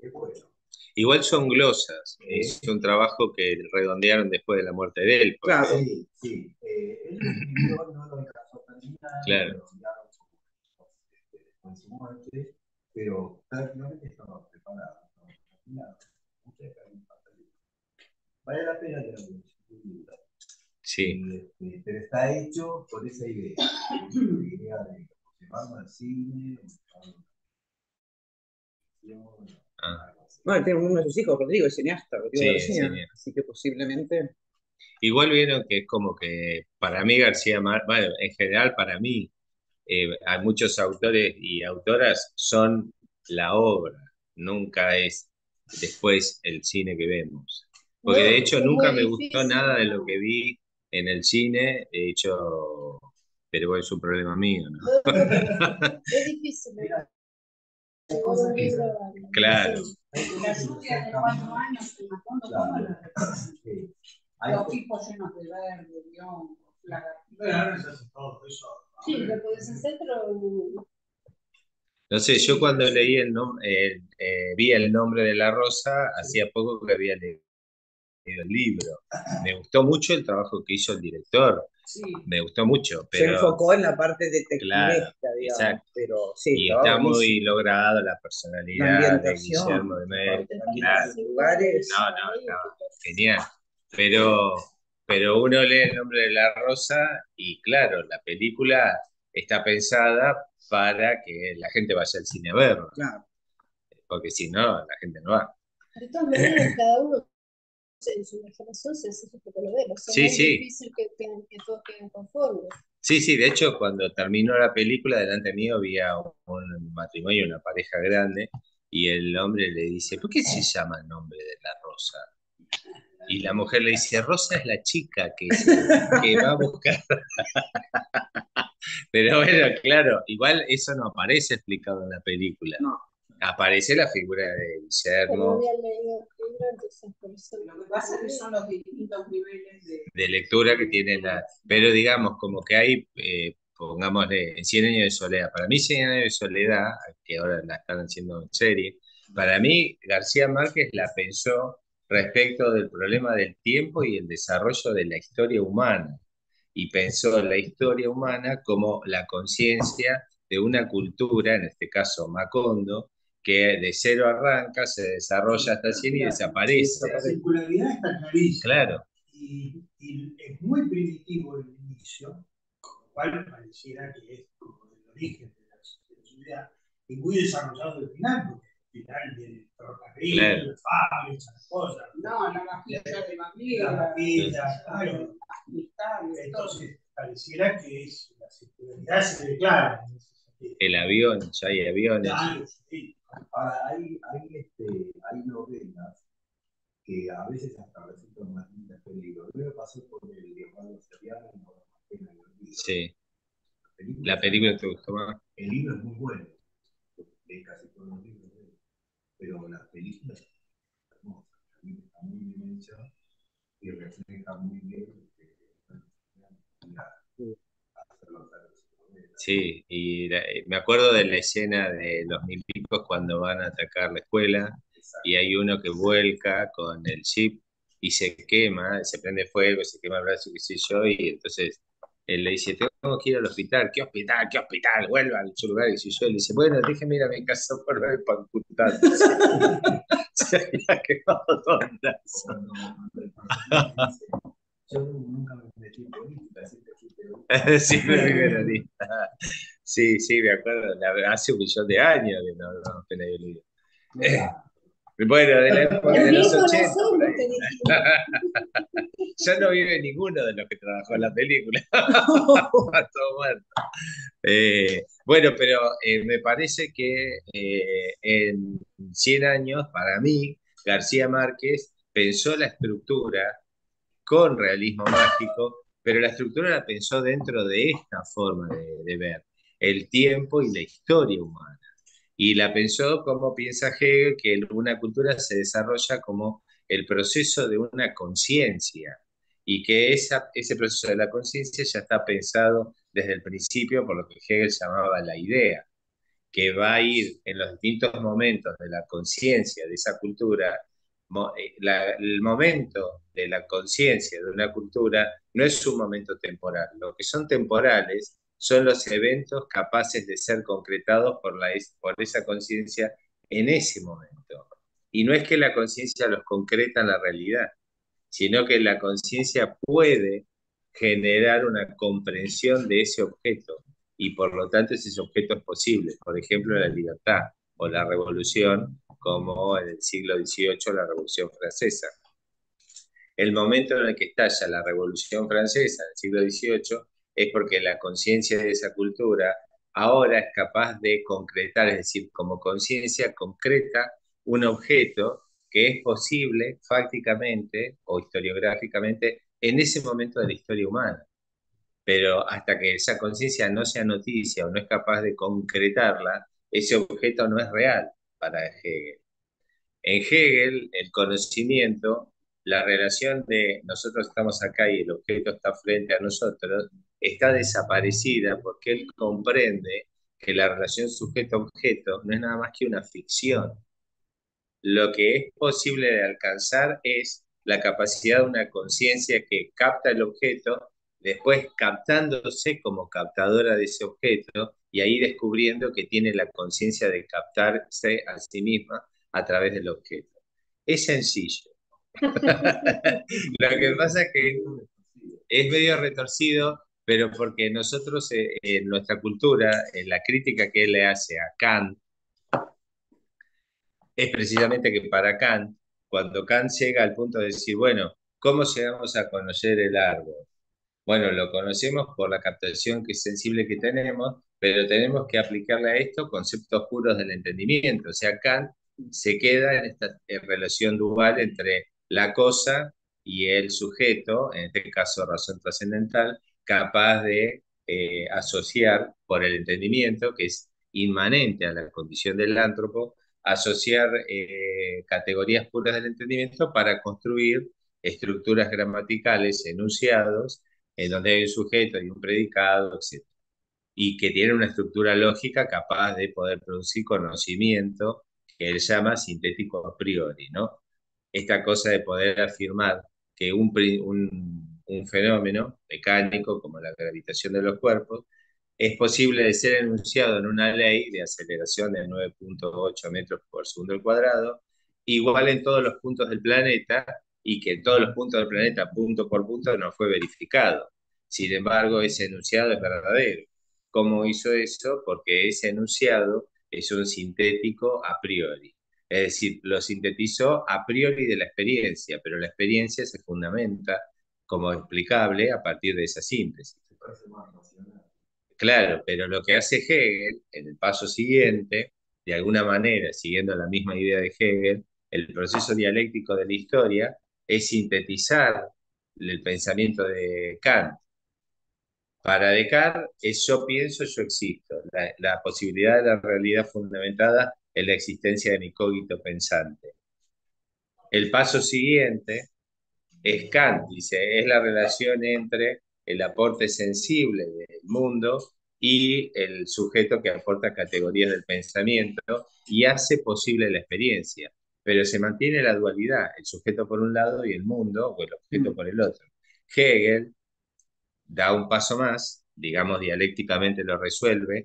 es bueno. Igual son glosas, es un trabajo que redondearon después de la muerte de él, porque Claro. Sí, sí. Él lo escribió, no lo alcanzó a terminar, lo claro, redondearon después de su muerte, pero prácticamente estaba preparado, estaba terminado. Vale la pena leerlo, sin duda. sí. Pero está hecho con esa idea, con la idea de llevarlo al cine, llevarlo a la televisión, Ah, algo así. Bueno, tiene uno de sus hijos, Rodrigo, es cineasta, Rodrigo sí, García, señor. así que posiblemente. Igual vieron que es como que para mí García Márquez, bueno, en general para mí, hay muchos autores y autoras son la obra, nunca es después el cine que vemos. Porque de No, hecho es muy nunca me gustó difícil, nada de lo no. que vi en el cine, de hecho, pero bueno, es un problema mío, ¿no? No, no, pero es difícil llevar un libro al Claro, cine. La lluvia de 4 años que Macondo, ¿cómo la representa? Sí. Los tipos llenos de verde, de hongos, lagartijas. Bueno, ahora se hace todo eso. Sí, lo podés hacer, pero no sé, yo cuando leí el nombre, vi el nombre de la rosa, hacía poco que había leído el libro. Me gustó mucho el trabajo que hizo el director, sí. me gustó mucho, Se pero enfocó en la parte claro, detectivesca, digamos, exacto. pero sí, Y estaba está muy buenísimo. logrado la La personalidad de Guillermo ambientación, de la Mel, parte también de claro. los lugares. No, no, estaba genial. Pero, pero uno lee el nombre de la rosa y claro, la película está pensada para que la gente vaya al cine a verla, Claro. porque si no, la gente no va. De todas maneras, cada uno en su imaginación se hace su propio novela. O sea, Sí, no es sí, difícil que todos queden conformes. sí, sí, de hecho cuando terminó la película, delante mío había un matrimonio, una pareja grande, y el hombre le dice, ¿por qué se llama el nombre de la rosa? Y la mujer le dice, Rosa es la chica que va a buscar. Pero bueno, claro, igual eso no aparece explicado en la película. No, Aparece la figura de Pero no Guillermo, había leído el libro, entonces por eso. Lo que pasa es que son los distintos niveles de lectura que tiene la... Pero digamos, como que hay, pongámosle, en Cien años de soledad. Para mí Cien años de soledad, que ahora la están haciendo en serie, para mí García Márquez la pensó respecto del problema del tiempo y el desarrollo de la historia humana. Y pensó la historia humana como la conciencia de una cultura, en este caso Macondo, que de cero arranca, se desarrolla hasta el 100 y desaparece. La circularidad está clarísima. Claro, Y es muy primitivo el inicio, con lo cual pareciera que es como el origen de la ciudad, y muy desarrollado el final, porque el final del ferrocarril, claro. las fábricas, esas cosas. No, la vajilla de mamila, la vajilla, claro. Entonces, pareciera que es, la circularidad se declara en ese sentido. El avión, ya hay aviones. Claro, sí. Ahora, hay novelas que a veces hasta resultan más lindas que el libro. Yo me pasé por el Leonardo Seriano y no más pena el olvido. Sí. La película La es película te hermosa. gustó más. El libro es muy bueno, leí casi todos los libros de él, pero la película es hermosa. La película está muy bien hecha y refleja muy bien hacerlo Sí, y me acuerdo de la escena de los milicos cuando van a atacar la escuela y hay uno que vuelca con el jeep y se quema, se prende fuego, se quema el brazo, qué sé yo, y entonces él le dice, tengo que ir al hospital, ¿qué hospital? ¿Qué hospital? Vuelva a su lugar, y si yo, él dice, bueno, déjeme ir a mi casa por ver para amputar. Se había quemado todo el brazo. yo nunca me metí en política, siempre fui Siempre me peronista. Sí, sí, me acuerdo, hace un millón de años que no apenas yo leí. periodista. Bueno, de la época El de los viejo no 80 por somos, ahí. te dijimos. Ya no vive ninguno de los que trabajó en la película. Está todo muerto. Bueno, pero me parece que en 100 años, para mí, García Márquez pensó la estructura con realismo mágico, pero la estructura la pensó dentro de esta forma de ver el tiempo y la historia humana. Y la pensó como piensa Hegel, que una cultura se desarrolla como el proceso de una conciencia y que ese proceso de la conciencia ya está pensado desde el principio por lo que Hegel llamaba la idea. que va a ir en los distintos momentos de la conciencia de esa cultura. El momento de la conciencia de una cultura no es un momento temporal. Lo que son temporales son los eventos capaces de ser concretados por esa conciencia en ese momento. Y no es que la conciencia los concreta en la realidad, sino que la conciencia puede generar una comprensión de ese objeto y por lo tanto ese objeto es posible. Por ejemplo, la libertad o la revolución, como en el siglo XVIII la Revolución Francesa. El momento en el que estalla la Revolución Francesa en el siglo XVIII es porque la conciencia de esa cultura ahora es capaz de concretar, es decir, como conciencia concreta un objeto que es posible fácticamente o historiográficamente en ese momento de la historia humana. Pero hasta que esa conciencia no sea noticia o no es capaz de concretarla, ese objeto no es real para Hegel. En Hegel, el conocimiento, la relación de nosotros estamos acá y el objeto está frente a nosotros, está desaparecida porque él comprende que la relación sujeto-objeto no es nada más que una ficción. Lo que es posible de alcanzar es la capacidad de una conciencia que capta el objeto, después captándose como captadora de ese objeto y ahí descubriendo que tiene la conciencia de captarse a sí misma a través del objeto. Es sencillo. Lo que pasa es que es medio retorcido, pero porque nosotros en nuestra cultura, en la crítica que él le hace a Kant, es precisamente que para Kant, cuando Kant llega al punto de decir, bueno, ¿cómo llegamos a conocer el árbol? Bueno, lo conocemos por la captación que es sensible que tenemos, pero tenemos que aplicarle a esto conceptos puros del entendimiento. O sea, Kant se queda en esta relación dual entre la cosa y el sujeto, en este caso razón trascendental, capaz de asociar por el entendimiento, que es inmanente a la condición del ántropo, asociar categorías puras del entendimiento para construir estructuras gramaticales, enunciados, en donde hay un sujeto y un predicado, etc. Y que tiene una estructura lógica capaz de poder producir conocimiento que él llama sintético a priori, ¿no? Esta cosa de poder afirmar que un fenómeno mecánico como la gravitación de los cuerpos es posible de ser enunciado en una ley de aceleración de 9.8 metros por segundo al cuadrado, igual en todos los puntos del planeta, y que en todos los puntos del planeta, punto por punto, no fue verificado. Sin embargo, ese enunciado es verdadero. ¿Cómo hizo eso? Porque ese enunciado es un sintético a priori. Es decir, lo sintetizó a priori de la experiencia, pero la experiencia se fundamenta como explicable a partir de esa síntesis. Claro, pero lo que hace Hegel en el paso siguiente, de alguna manera, siguiendo la misma idea de Hegel, el proceso dialéctico de la historia es sintetizar el pensamiento de Kant. Para Descartes es yo pienso, yo existo, la posibilidad de la realidad fundamentada en la existencia de mi cogito pensante. El paso siguiente es Kant, dice, es la relación entre el aporte sensible del mundo y el sujeto que aporta categorías del pensamiento y hace posible la experiencia. Pero se mantiene la dualidad, el sujeto por un lado y el mundo, o el objeto por el otro. Hegel da un paso más, digamos dialécticamente lo resuelve,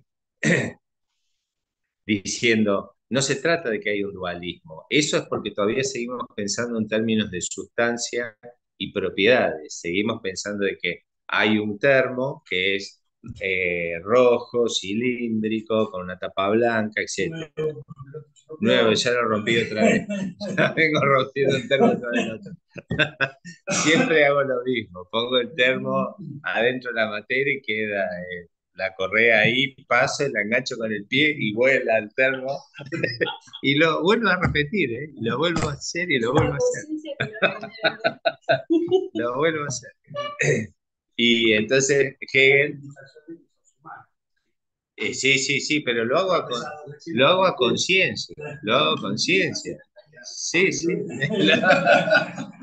diciendo, no se trata de que haya un dualismo, eso es porque todavía seguimos pensando en términos de sustancia y propiedades, seguimos pensando de que hay un termo que es rojo, cilíndrico, con una tapa blanca, etc. Nuevo, ya lo rompí otra vez, ya vengo rompiendo el termo otra vez. Siempre hago lo mismo, pongo el termo adentro de la materia y queda la correa ahí, paso, la engancho con el pie y vuela al termo. Y lo vuelvo a repetir, ¿eh? Lo vuelvo a hacer y lo vuelvo a hacer. Lo vuelvo a hacer. Y entonces Hegel... sí, sí, sí, pero lo hago a conciencia, lo hago a conciencia. Sí, sí.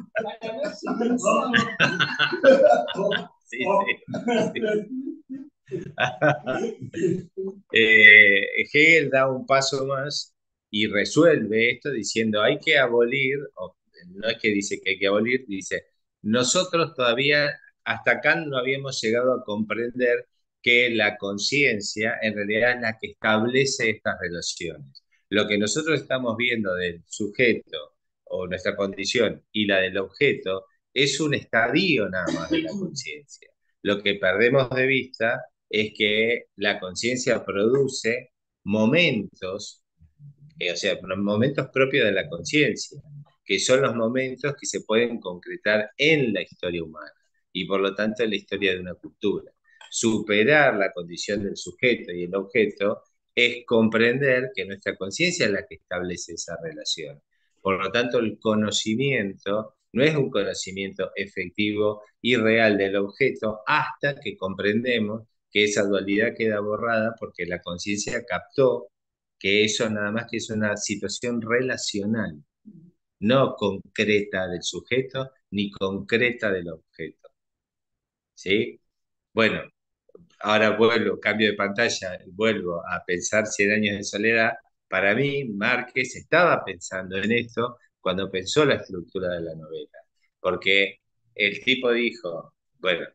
Sí, sí, sí. Hegel da un paso más y resuelve esto diciendo hay que abolir, o no es que dice que hay que abolir, dice nosotros todavía hasta acá no habíamos llegado a comprender que la conciencia en realidad es la que establece estas relaciones. Lo que nosotros estamos viendo del sujeto o nuestra condición y la del objeto es un estadio nada más de la conciencia. Lo que perdemos de vista es que la conciencia produce momentos, o sea, momentos propios de la conciencia, que son los momentos que se pueden concretar en la historia humana y por lo tanto en la historia de una cultura. Superar la condición del sujeto y el objeto es comprender que nuestra conciencia es la que establece esa relación. Por lo tanto, el conocimiento no es un conocimiento efectivo y real del objeto hasta que comprendemos que esa dualidad queda borrada porque la conciencia captó que eso nada más que es una situación relacional, no concreta del sujeto ni concreta del objeto. ¿Sí? Bueno, ahora vuelvo, cambio de pantalla, vuelvo a pensar Cien años de soledad. Para mí, Márquez estaba pensando en esto cuando pensó la estructura de la novela, porque el tipo dijo, bueno,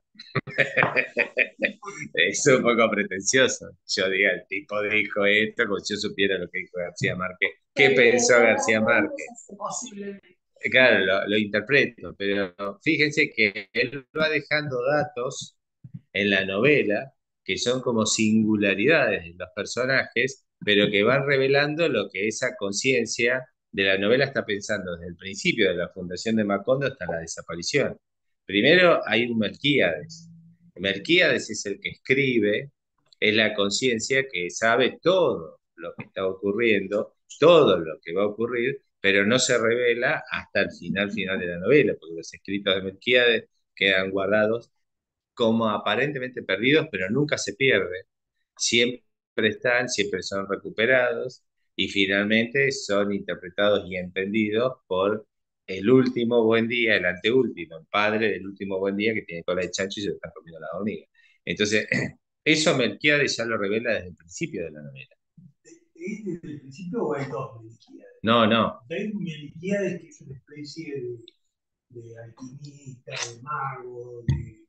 es un poco pretencioso. Yo diga, el tipo dijo esto como si yo supiera lo que dijo García Márquez. ¿Qué pensó García Márquez? Claro, lo interpreto, pero fíjense que él va dejando datos en la novela que son como singularidades de los personajes, pero que van revelando lo que esa conciencia de la novela está pensando desde el principio de la fundación de Macondo hasta la desaparición. Primero hay un Melquíades. Melquíades es el que escribe, es la conciencia que sabe todo lo que está ocurriendo, todo lo que va a ocurrir, pero no se revela hasta el final de la novela, porque los escritos de Melquíades quedan guardados como aparentemente perdidos, pero nunca se pierden. Siempre están, siempre son recuperados y finalmente son interpretados y entendidos por el último buen día, el anteúltimo, el padre del último buen día que tiene cola de chancho y se lo están comiendo la hormiga. Entonces, eso Melquiades ya lo revela desde el principio de la novela. ¿Es desde el principio o hay dos Melquíades? No, no. Hay un Melquíades que es una especie de alquimista, de mago,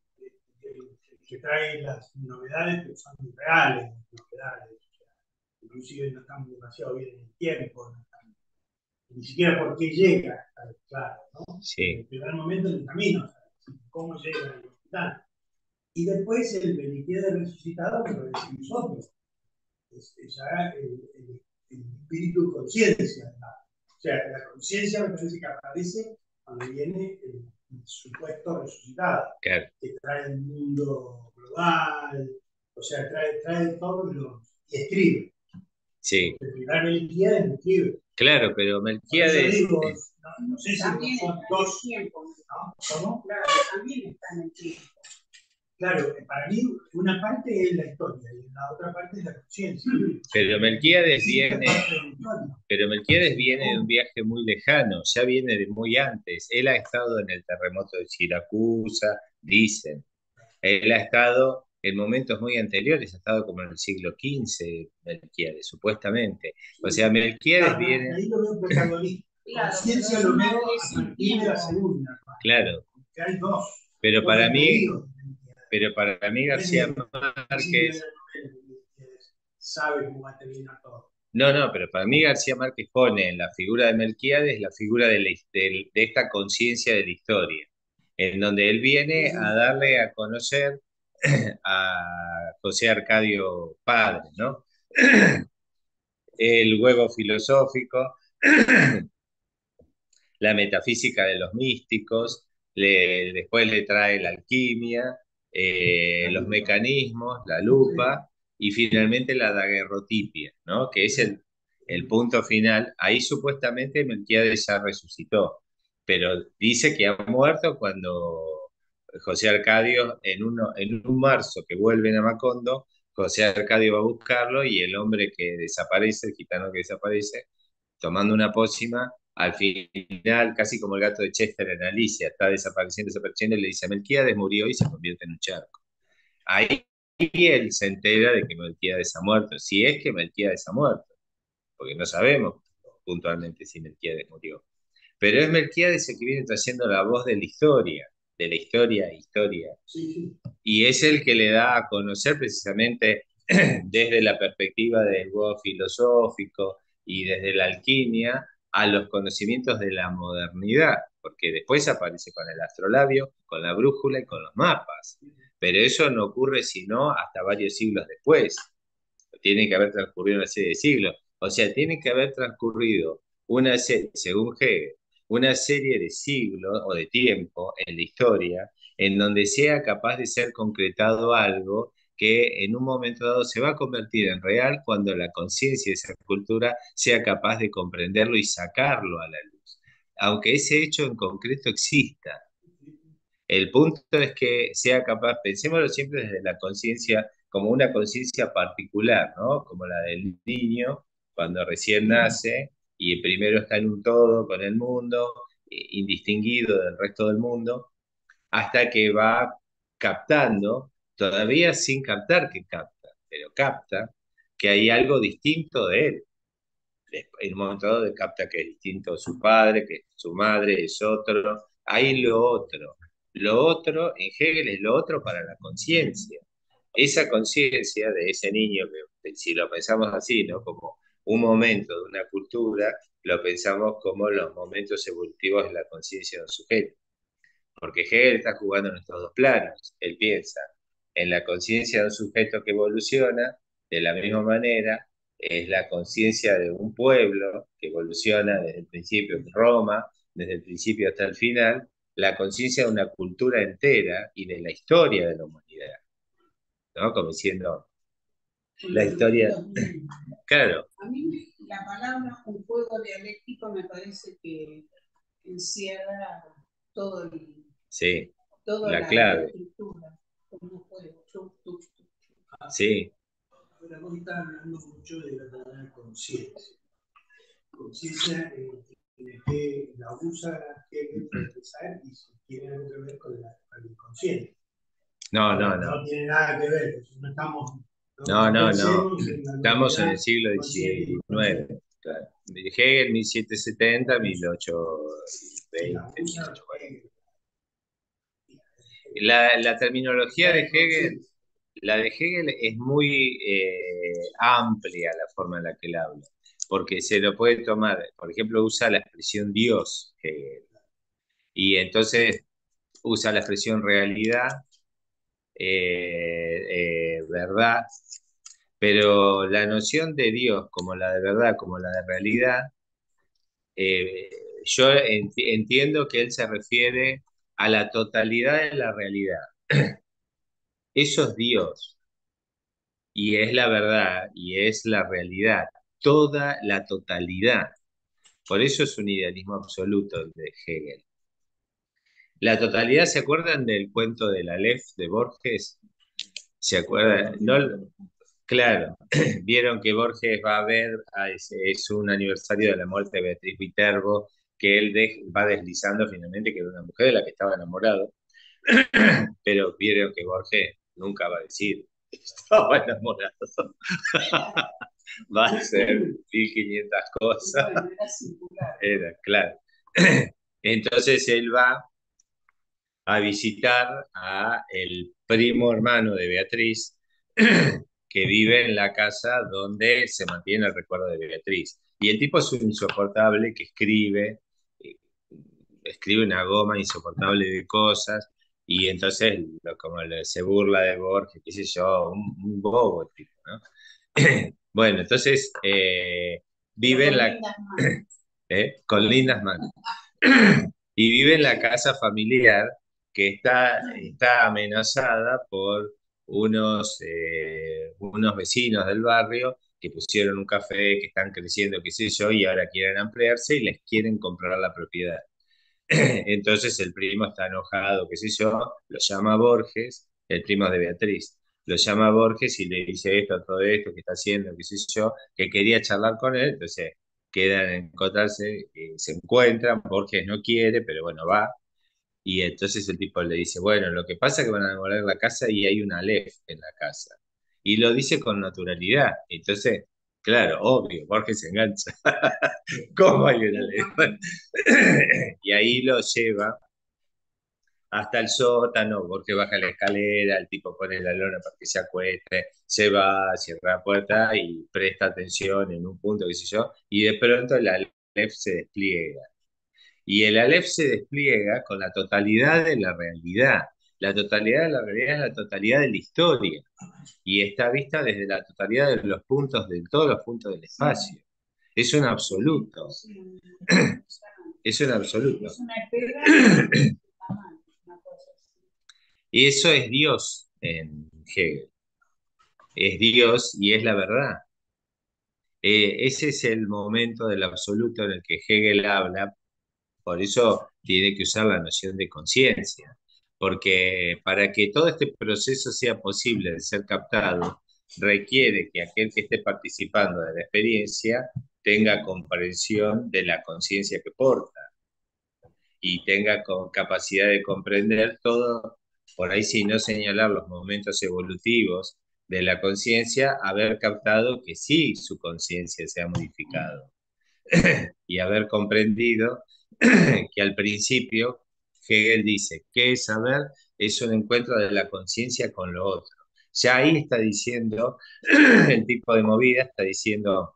que trae las novedades que son reales, novedades. O sea, inclusive no están demasiado bien en el tiempo, no están, ni siquiera por qué llega, está claro, ¿no? Sí. En el primer momento en el camino, o sea, cómo llega al hospital. Y después el Melquíades resucitado, que lo decimos nosotros, es ya el espíritu conciencia. O sea, la conciencia me parece que aparece cuando viene el supuesto resucitado, claro, que trae el mundo global, o sea, trae todos los. Y escribe. Sí. El primer Melquíades escribe. Claro, pero Melquíades. Digo, no sé si son dos. ¿No? ¿Cómo? Claro, también está en el tiempo. Claro, para mí una parte es la historia y la otra parte es la conciencia. Pero Melquíades viene de un viaje muy lejano, ya viene de muy antes. Él ha estado en el terremoto de Siracusa, dicen. Él ha estado en momentos muy anteriores, ha estado como en el siglo XV, Melquíades, supuestamente. O sea, Melquíades viene. Ahí lo veo protagonista. La conciencia lo veo a partir de la segunda. Claro. Que hay dos. Pero para mí García Márquez sabe cómo va a terminar todo. No, pero para mí García Márquez pone en la figura de Melquíades la figura de esta conciencia de la historia, en donde él viene a darle a conocer a José Arcadio Padre, ¿no? El huevo filosófico, la metafísica de los místicos, después le trae la alquimia, los mecanismos, la lupa y finalmente la daguerrotipia, ¿no? Que es el punto final. Ahí supuestamente Melquíades ya resucitó, pero dice que ha muerto cuando José Arcadio, en un marzo que vuelven a Macondo, José Arcadio va a buscarlo y el hombre que desaparece, el gitano que desaparece, tomando una pócima, al final, casi como el gato de Chester en Alicia, está desapareciendo, y le dice, Melquíades murió y se convierte en un charco. Ahí él se entera de que Melquíades ha muerto, si es que Melquíades ha muerto, porque no sabemos puntualmente si Melquíades murió. Pero es Melquíades el que viene trayendo la voz de la historia, historia. Sí, sí. Y es el que le da a conocer precisamente desde la perspectiva del modo filosófico y desde la alquimia a los conocimientos de la modernidad, porque después aparece con el astrolabio, con la brújula y con los mapas. Pero eso no ocurre sino hasta varios siglos después. Tiene que haber transcurrido una serie de siglos. O sea, tiene que haber transcurrido una serie, según Hegel, una serie de siglos o de tiempo en la historia en donde sea capaz de ser concretado algo que en un momento dado se va a convertir en real cuando la conciencia de esa cultura sea capaz de comprenderlo y sacarlo a la luz. Aunque ese hecho en concreto exista, el punto es que sea capaz, pensémoslo siempre desde la conciencia, como una conciencia particular, ¿no? Como la del niño cuando recién nace y primero está en un todo con el mundo, indistinguido del resto del mundo, hasta que va captando, todavía sin captar que capta, pero capta que hay algo distinto de él. En un momento dado capta que es distinto su padre, que su madre es otro, hay lo otro. Lo otro, en Hegel, es lo otro para la conciencia. Esa conciencia de ese niño, que si lo pensamos así, ¿no? Como un momento de una cultura, lo pensamos como los momentos evolutivos de la conciencia de un sujeto. Porque Hegel está jugando en estos dos planos. Él piensa en la conciencia de un sujeto que evoluciona, de la misma manera es la conciencia de un pueblo que evoluciona desde el principio en Roma, desde el principio hasta el final, la conciencia de una cultura entera y de la historia de la humanidad, ¿no? Como diciendo, la historia, claro, A mí la palabra un juego dialéctico me parece que encierra todo el, sí, toda la la clave, estructura, como un juego. sí, Ahora vos estás hablando mucho de la palabra conciencia. Conciencia que la usa Hegel para empezar y si tiene algo que ver con el inconsciente. no, no, Ahora, no. no tiene nada que ver, no estamos. No, no, no. Pensemos en la Estamos en el dualidad siglo consciente y XIX. inconsciente. Claro. Hegel, 1770, Y la 1820, usa 1840. Hegel. La terminología de Hegel, la de Hegel es muy amplia la forma en la que él habla, porque se lo puede tomar, por ejemplo, usa la expresión Dios, Hegel, y entonces usa la expresión realidad, verdad, pero la noción de Dios como la de verdad, como la de realidad, eh, yo entiendo que él se refiere a la totalidad de la realidad. Eso es Dios y es la verdad y es la realidad, toda la totalidad. Por eso es un idealismo absoluto el de Hegel. La totalidad, ¿se acuerdan del cuento del Aleph de Borges? ¿Se acuerdan? No, claro, vieron que Borges va a ver, es un aniversario de la muerte de Beatriz Viterbo, que él va deslizando finalmente que era una mujer de la que estaba enamorado, pero vieron que Borges nunca va a decir que estaba enamorado. Va a ser 1500 cosas. Bueno, era circular. Era, claro. Entonces él va a visitar a el primo hermano de Beatriz, que vive en la casa donde se mantiene el recuerdo de Beatriz. Y el tipo es un insoportable que eh, escribe una goma insoportable de cosas, y entonces se burla de Borges, qué sé yo, un bobo el tipo, ¿no? Bueno, entonces vive en la... con lindas manos. Y vive en la casa familiar que está amenazada por unos vecinos del barrio que pusieron un café, que están creciendo, qué sé yo, y ahora quieren ampliarse y les quieren comprar la propiedad. Entonces el primo está enojado, qué sé yo, lo llama Borges, el primo de Beatriz, lo llama Borges y le dice esto, todo esto que está haciendo, qué sé yo, que quería charlar con él, entonces quedan en encontrarse, se encuentran, Borges no quiere, pero bueno, va, Y entonces el tipo le dice, bueno, lo que pasa es que van a demoler la casa y hay una Aleph en la casa. Y lo dice con naturalidad. Entonces, claro, obvio, Borges se engancha. ¿Cómo hay una Aleph? Y ahí lo lleva hasta el sótano, Borges baja la escalera, el tipo pone la lona para que se acueste, se va, cierra la puerta y presta atención en un punto, qué sé yo, y de pronto el Aleph se despliega. Y el Aleph se despliega con la totalidad de la realidad. La totalidad de la realidad es la totalidad de la historia. Y está vista desde la totalidad de los puntos, de todos los puntos del espacio. Es un absoluto. Es un absoluto. Es una pega. Y eso es Dios en Hegel. Es Dios y es la verdad. Ese es el momento del absoluto en el que Hegel habla. Por eso tiene que usar la noción de conciencia, porque para que todo este proceso sea posible de ser captado, requiere que aquel que esté participando de la experiencia tenga comprensión de la conciencia que porta y tenga capacidad de comprender todo, por ahí si no señalar los momentos evolutivos de la conciencia, haber captado que sí su conciencia se ha modificado y haber comprendido que al principio Hegel dice que es saber es un encuentro de la conciencia con lo otro. Ya ahí está diciendo, el tipo de movida está diciendo,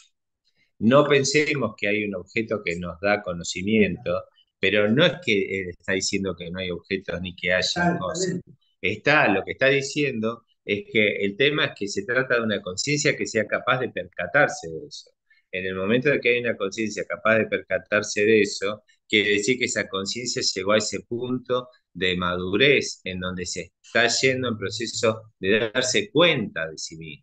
no pensemos que hay un objeto que nos da conocimiento, pero no es que está diciendo que no hay objetos ni que haya cosas. Lo que está diciendo es que el tema es que se trata de una conciencia que sea capaz de percatarse de eso. En el momento de que hay una conciencia capaz de percatarse de eso, quiere decir que esa conciencia llegó a ese punto de madurez en donde se está yendo en proceso de darse cuenta de sí mismo.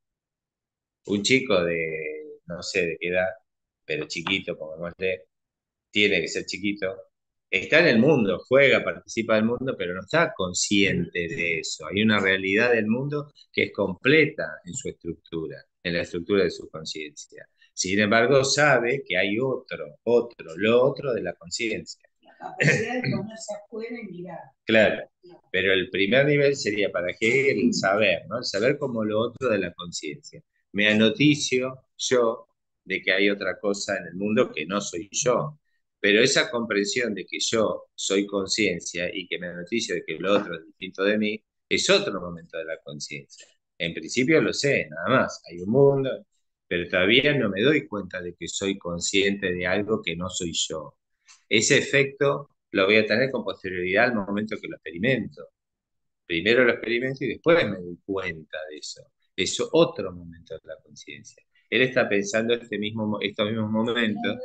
Un chico de, no sé de qué edad, pero chiquito, como tiene que ser chiquito, está en el mundo, juega, participa del mundo, pero no está consciente de eso. Hay una realidad del mundo que es completa en su estructura, en la estructura de su conciencia. Sin embargo, sabe que hay lo otro de la conciencia. La capacidad de ponerse afuera y mirar. Claro, pero el primer nivel sería para Hegel el saber, ¿no? El saber como lo otro de la conciencia. Me anoticio yo de que hay otra cosa en el mundo que no soy yo, pero esa comprensión de que yo soy conciencia y que me anoticio de que lo otro es distinto de mí, es otro momento de la conciencia. En principio lo sé, nada más, hay un mundo, pero todavía no me doy cuenta de que soy consciente de algo que no soy yo. Ese efecto lo voy a tener con posterioridad al momento que lo experimento. Primero lo experimento y después me doy cuenta de eso. Es otro momento de la conciencia. Él está pensando estos mismos momentos.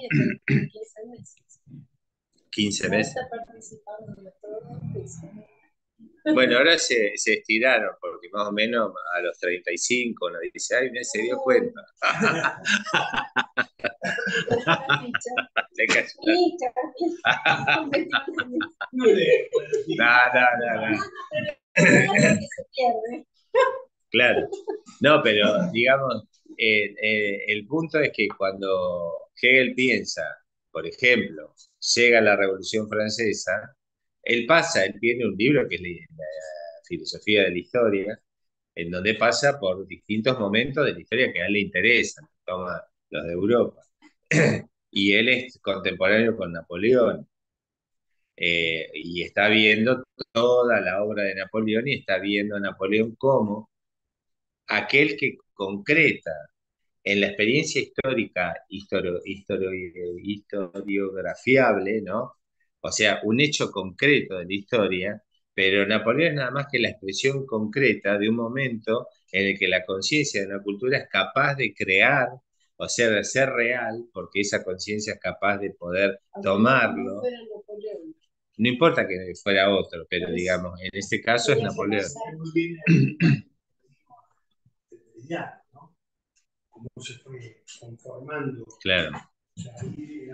15 meses. Bueno, ahora se estiraron porque más o menos a los 35 uno dice, ay, me se dio cuenta. Le cayó no. Claro. No, pero digamos, el punto es que cuando Hegel piensa, por ejemplo, llega la Revolución Francesa, él tiene un libro que es la filosofía de la historia, en donde pasa por distintos momentos de la historia que a él le interesan, toma los de Europa. Y él es contemporáneo con Napoleón. Y está viendo toda la obra de Napoleón y está viendo a Napoleón como aquel que concreta en la experiencia histórica, historiografiable, ¿no? O sea, un hecho concreto de la historia, pero Napoleón es nada más que la expresión concreta de un momento en el que la conciencia de una cultura es capaz de crear, o sea, de ser real, porque esa conciencia es capaz de poder tomarlo. No importa que fuera otro, pero digamos, en este caso es Napoleón. ¿No? Cómo se fue conformando. Claro. O sea, ahí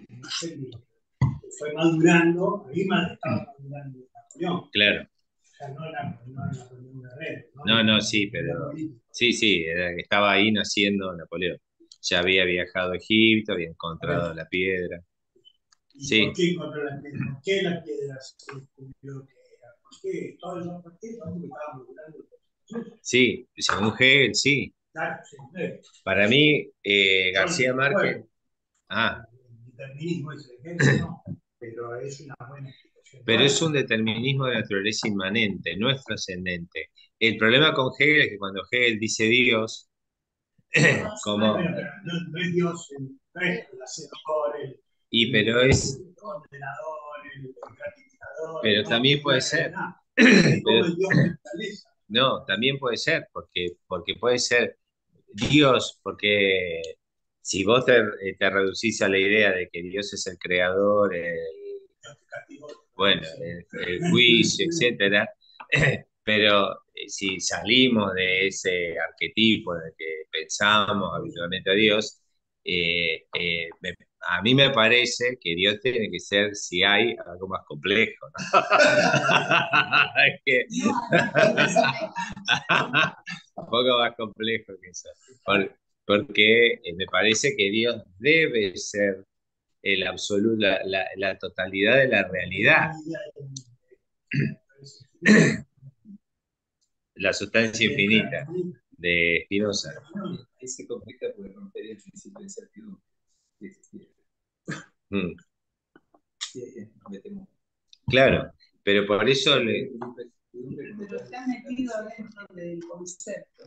fue madurando, ahí estaba madurando Napoleón. Claro. O sea, no Napoleón Guerrero. No, sí, pero sí, estaba ahí naciendo Napoleón. Ya había viajado a Egipto, había encontrado la piedra. ¿Y Sí, por qué encontró la piedra? ¿Por qué la piedra se descubrió que era? ¿Por qué? Todo eso, ¿por qué? Porque estábamos hablando de cosas. sí, según Hegel, sí. Claro, sí, Para mí, García yo no Márquez, recuerdo. ah, El determinismo es el ejemplo, no, pero es una buena explicación. pero es un determinismo de naturaleza inmanente, no es trascendente. El problema con Hegel es que cuando Hegel dice Dios, como, Bueno, pero no es Dios, no es el hacedor, pero es, el condenador, el gratificador, pero no, también puede no es ser, nada. Es como pero el Dios naturaleza. no, también puede ser, porque puede ser Dios, porque si vos te reducís a la idea de que Dios es el creador, Dios te castigó. bueno, el juicio, etcétera, pero si salimos de ese arquetipo en el que pensamos habitualmente a Dios, a mí me parece que Dios tiene que ser, si hay, algo más complejo, ¿no? Es que- un poco más complejo que eso. Porque me parece que Dios debe ser el absoluto, la totalidad de la realidad, la sustancia infinita de Spinoza. Ahí se complica porque romper el principio de incertidumbre que existía. Mm, Me temo. claro, pero por eso Pero está metido dentro del concepto.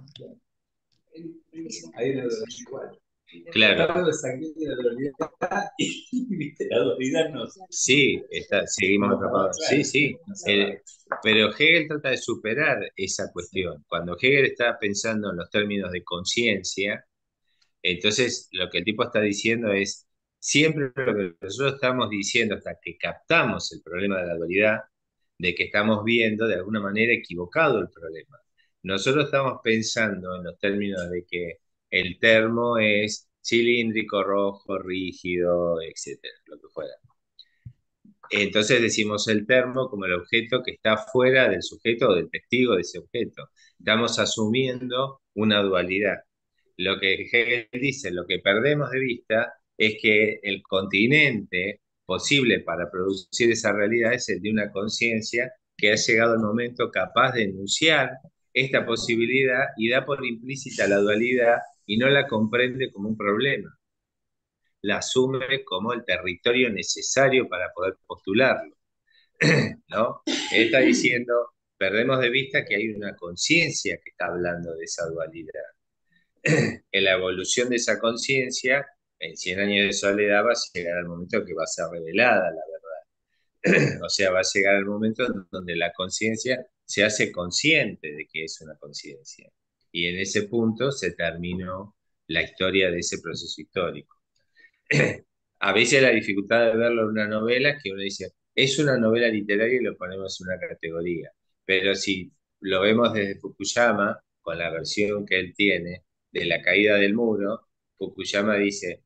Hay una dualidad igual. claro, Tratando de sacar la dualidad y viste, la dualidad nos. sí, seguimos atrapados. Sí, sí. Claro. Pero Hegel trata de superar esa cuestión. Cuando Hegel está pensando en los términos de conciencia, entonces lo que el tipo está diciendo es, siempre lo que nosotros estamos diciendo hasta que captamos el problema de la dualidad, de que estamos viendo de alguna manera equivocado el problema. Nosotros estamos pensando en los términos de que el termo es cilíndrico, rojo, rígido, etcétera, lo que fuera. Entonces decimos el termo como el objeto que está fuera del sujeto o del testigo de ese objeto. Estamos asumiendo una dualidad. Lo que Hegel dice, lo que perdemos de vista es que el continente posible para producir esa realidad es el de una conciencia que ha llegado al momento capaz de enunciar esta posibilidad y da por implícita la dualidad y no la comprende como un problema, la asume como el territorio necesario para poder postularlo, ¿no? Él está diciendo, perdemos de vista que hay una conciencia que está hablando de esa dualidad. En la evolución de esa conciencia, en 100 años de soledad va a llegar al momento que va a ser revelada la verdad. O sea, va a llegar el momento en donde la conciencia se hace consciente de que es una conciencia. Y en ese punto se terminó la historia de ese proceso histórico. A veces la dificultad de verlo en una novela es que uno dice, es una novela literaria y lo ponemos en una categoría. Pero si lo vemos desde Fukuyama, con la versión que él tiene de la caída del muro, Fukuyama dice,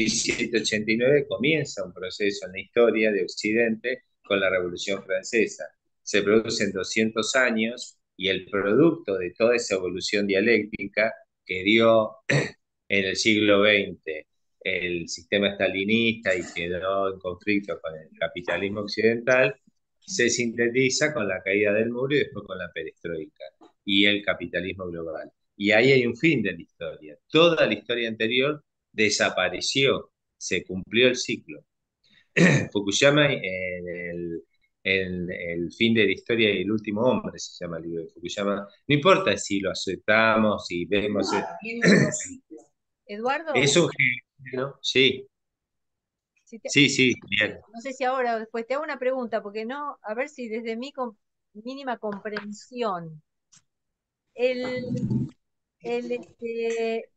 1789 comienza un proceso en la historia de Occidente con la Revolución Francesa. Se producen 200 años y el producto de toda esa evolución dialéctica que dio en el siglo XX el sistema estalinista y quedó en conflicto con el capitalismo occidental, se sintetiza con la caída del muro y después con la perestroika y el capitalismo global. Y ahí hay un fin de la historia. Toda la historia anterior desapareció, se cumplió el ciclo. Fukuyama el fin de la historia y el último hombre, se llama el libro de Fukuyama. No importa si lo aceptamos, si vemos... Eduardo, Es un género, sí, si sí, sí, bien. no sé si ahora o después te hago una pregunta, porque no, a ver si desde mi mínima comprensión, el, el,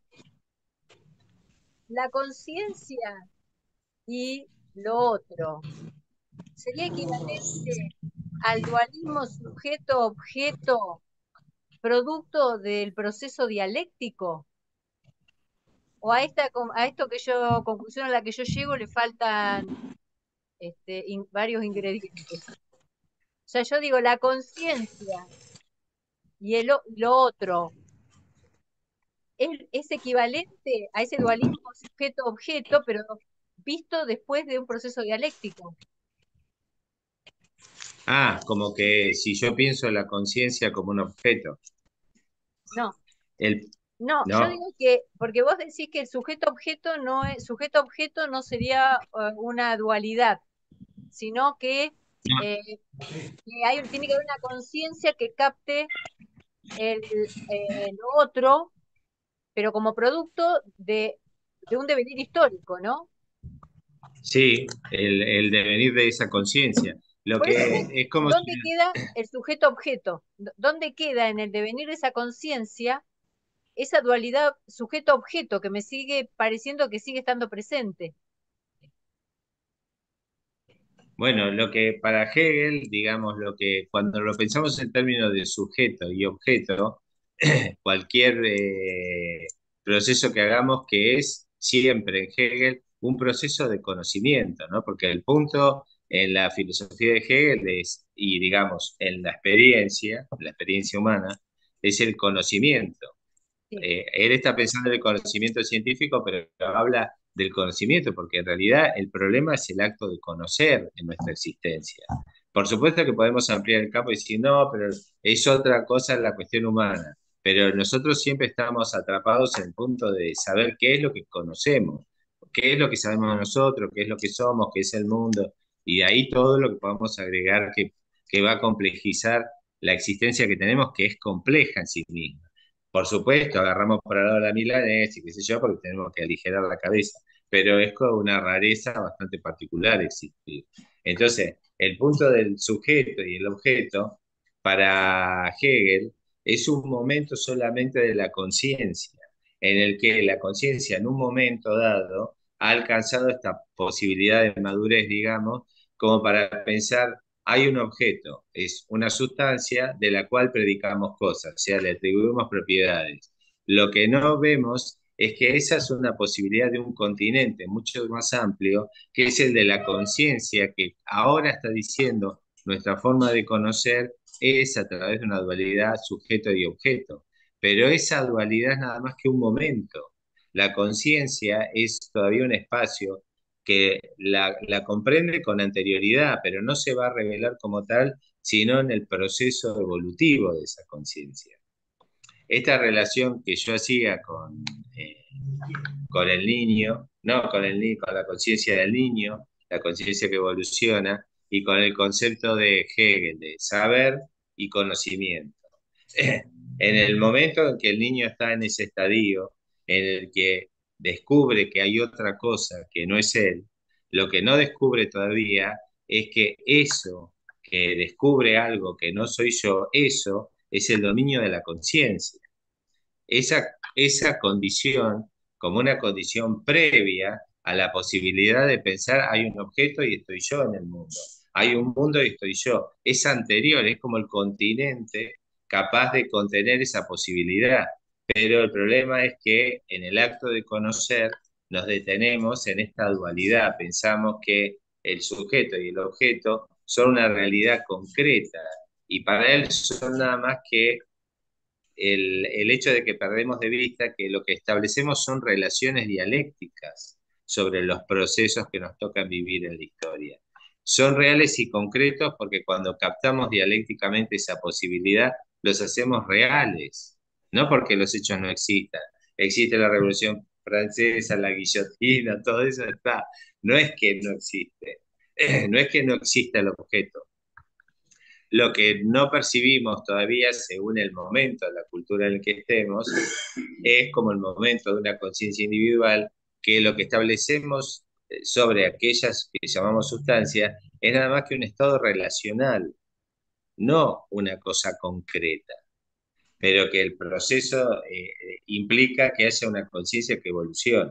la conciencia y lo otro, ¿sería equivalente al dualismo sujeto-objeto producto del proceso dialéctico? ¿O a esto que yo, conclusión a la que yo llego, le faltan varios ingredientes? O sea, yo digo, la conciencia y lo otro es equivalente a ese dualismo sujeto-objeto, pero visto después de un proceso dialéctico. Como que si yo pienso la conciencia como un objeto, No, el, no, yo no, digo que, porque vos decís que el sujeto-objeto no es, sujeto-objeto no sería una dualidad, sino que, tiene que haber una conciencia que capte lo otro, pero como producto de un devenir histórico, ¿no? sí, el devenir de esa conciencia. Lo Por eso, que es como si, ¿dónde queda el sujeto-objeto? ¿Dónde queda en el devenir de esa conciencia esa dualidad sujeto-objeto que me sigue pareciendo que sigue estando presente? bueno, lo que para Hegel, digamos, lo que cuando lo pensamos en términos de sujeto y objeto, cualquier proceso que hagamos que es siempre en Hegel un proceso de conocimiento, ¿no? Porque el punto en la filosofía de Hegel es, y digamos, en la experiencia humana, es el conocimiento. Sí, Él está pensando en el conocimiento científico, pero habla del conocimiento, porque en realidad el problema es el acto de conocer en nuestra existencia. Por supuesto que podemos ampliar el campo y decir, no, pero es otra cosa la cuestión humana, pero nosotros siempre estamos atrapados en el punto de saber qué es lo que conocemos, qué es lo que sabemos de nosotros, qué es lo que somos, qué es el mundo, y de ahí todo lo que podamos agregar que va a complejizar la existencia que tenemos, que es compleja en sí misma. Por supuesto, agarramos por el lado de la milanesa y qué sé yo, porque tenemos que aligerar la cabeza, pero es como una rareza bastante particular existir. Entonces, el punto del sujeto y el objeto, para Hegel, es un momento solamente de la conciencia, en el que la conciencia en un momento dado ha alcanzado esta posibilidad de madurez, digamos, como para pensar hay un objeto, es una sustancia de la cual predicamos cosas, o sea, le atribuimos propiedades. Lo que no vemos es que esa es una posibilidad de un continente mucho más amplio, que es el de la conciencia, que ahora está diciendo nuestra forma de conocer es a través de una dualidad sujeto y objeto. Pero esa dualidad es nada más que un momento. La conciencia es todavía un espacio que la comprende con anterioridad, pero no se va a revelar como tal, sino en el proceso evolutivo de esa conciencia. Esta relación que yo hacía con el niño, no con el con la conciencia del niño, la conciencia que evoluciona, y con el concepto de Hegel, de saber y conocimiento. En el momento en que el niño está en ese estadio, en el que descubre que hay otra cosa que no es él, lo que no descubre todavía es que eso, que descubre algo que no soy yo, eso es el dominio de la conciencia. Esa condición, como una condición previa a la posibilidad de pensar, hay un objeto y estoy yo en el mundo, hay un mundo y estoy yo, es anterior, es como el continente capaz de contener esa posibilidad. Pero el problema es que en el acto de conocer nos detenemos en esta dualidad, pensamos que el sujeto y el objeto son una realidad concreta y para él son nada más que el hecho de que perdemos de vista que lo que establecemos son relaciones dialécticas sobre los procesos que nos tocan vivir en la historia. Son reales y concretos porque cuando captamos dialécticamente esa posibilidad, los hacemos reales, no porque los hechos no existan. Existe la Revolución Francesa, la guillotina, todo eso está. No es que no existe, no es que no exista el objeto. Lo que no percibimos todavía, según el momento de la cultura en el que estemos, es como el momento de una conciencia individual, que lo que establecemos sobre aquellas que llamamos sustancias es nada más que un estado relacional, no una cosa concreta, pero que el proceso implica que haya una conciencia que evoluciona.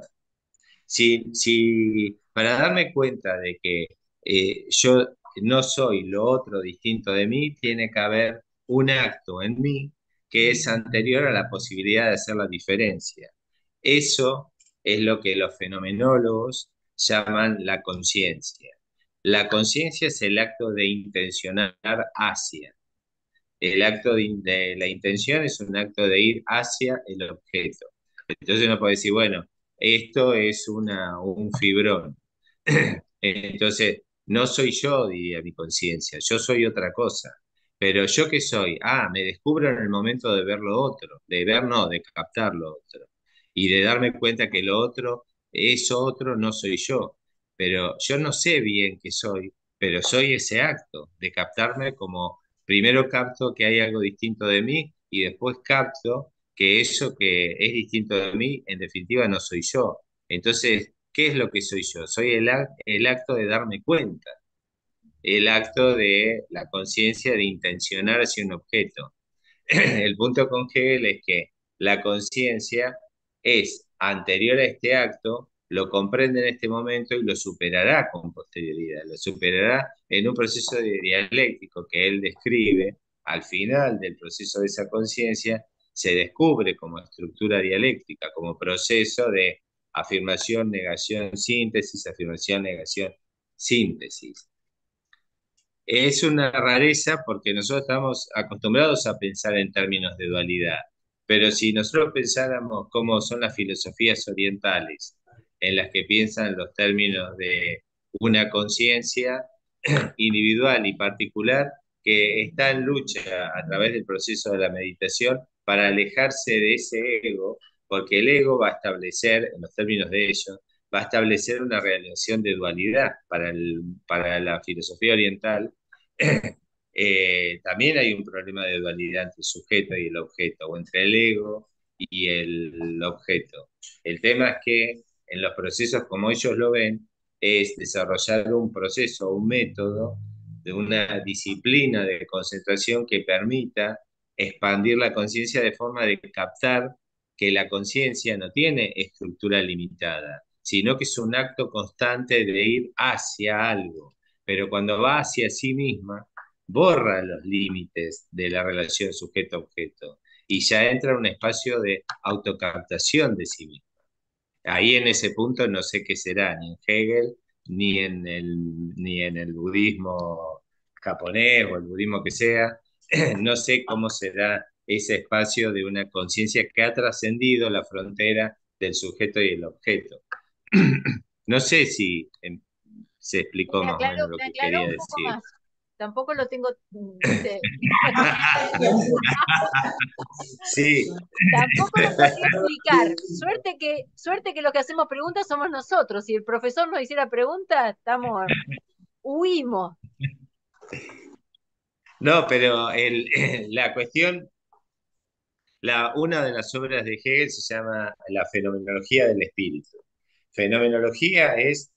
Para darme cuenta de que yo no soy lo otro distinto de mí, tiene que haber un acto en mí que es anterior a la posibilidad de hacer la diferencia. Eso es lo que los fenomenólogos llaman la conciencia. La conciencia es el acto de intencionar hacia. El acto de la intención es un acto de ir hacia el objeto. Entonces uno puede decir, bueno, esto es un fibrón. Entonces, no soy yo, diría mi conciencia, yo soy otra cosa. Pero ¿yo qué soy? Ah, me descubro en el momento de ver lo otro, de ver no, de captar lo otro. Y de darme cuenta que lo otro, eso otro no soy yo. Pero yo no sé bien qué soy, pero soy ese acto de captarme como primero capto que hay algo distinto de mí y después capto que eso que es distinto de mí, en definitiva, no soy yo. Entonces, ¿qué es lo que soy yo? Soy el acto de darme cuenta, el acto de la conciencia de intencionar hacia un objeto. El punto con Hegel es que la conciencia es anterior a este acto, lo comprende en este momento y lo superará con posterioridad, lo superará en un proceso dialéctico que él describe. Al final del proceso de esa conciencia se descubre como estructura dialéctica, como proceso de afirmación, negación, síntesis, afirmación, negación, síntesis. Es una rareza porque nosotros estamos acostumbrados a pensar en términos de dualidad, pero si nosotros pensáramos cómo son las filosofías orientales, en las que piensan los términos de una conciencia individual y particular que está en lucha a través del proceso de la meditación para alejarse de ese ego, porque el ego va a establecer, en los términos de ellos, va a establecer una realización de dualidad para la filosofía oriental. También hay un problema de dualidad entre el sujeto y el objeto, o entre el ego y el objeto. El tema es que en los procesos como ellos lo ven, es desarrollar un proceso, un método de una disciplina de concentración que permita expandir la conciencia de forma de captar que la conciencia no tiene estructura limitada, sino que es un acto constante de ir hacia algo. Pero cuando va hacia sí misma, borra los límites de la relación sujeto-objeto y ya entra en un espacio de autocaptación de sí misma. Ahí en ese punto no sé qué será, ni en Hegel, ni en el budismo japonés o el budismo que sea, no sé cómo será ese espacio de una conciencia que ha trascendido la frontera del sujeto y el objeto. No sé si se explicó más o menos lo Me que aclaró quería un poco decir. más. Tampoco lo tengo, ¿viste? Sí, Tampoco lo podría explicar. Suerte que los que hacemos preguntas somos nosotros. Si el profesor nos hiciera preguntas, huimos. no, pero la cuestión, una de las obras de Hegel se llama La fenomenología del espíritu. Fenomenología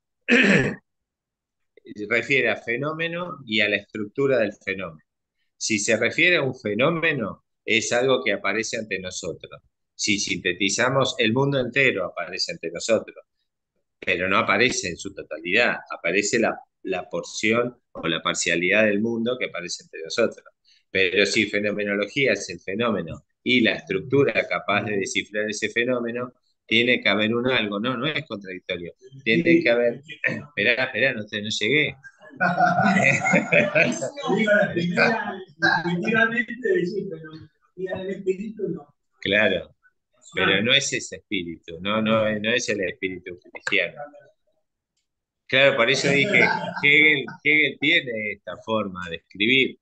refiere a fenómeno y a la estructura del fenómeno. Si se refiere a un fenómeno, es algo que aparece ante nosotros. Si sintetizamos, el mundo entero aparece ante nosotros, pero no aparece en su totalidad, aparece la porción o la parcialidad del mundo que aparece entre nosotros. Pero si fenomenología es el fenómeno y la estructura capaz de descifrar ese fenómeno, tiene que haber un algo, no es contradictorio, tiene que haber, esperá, no llegué. Claro, pero no es ese espíritu, no es el espíritu cristiano. Claro, por eso dije, Hegel tiene esta forma de escribir.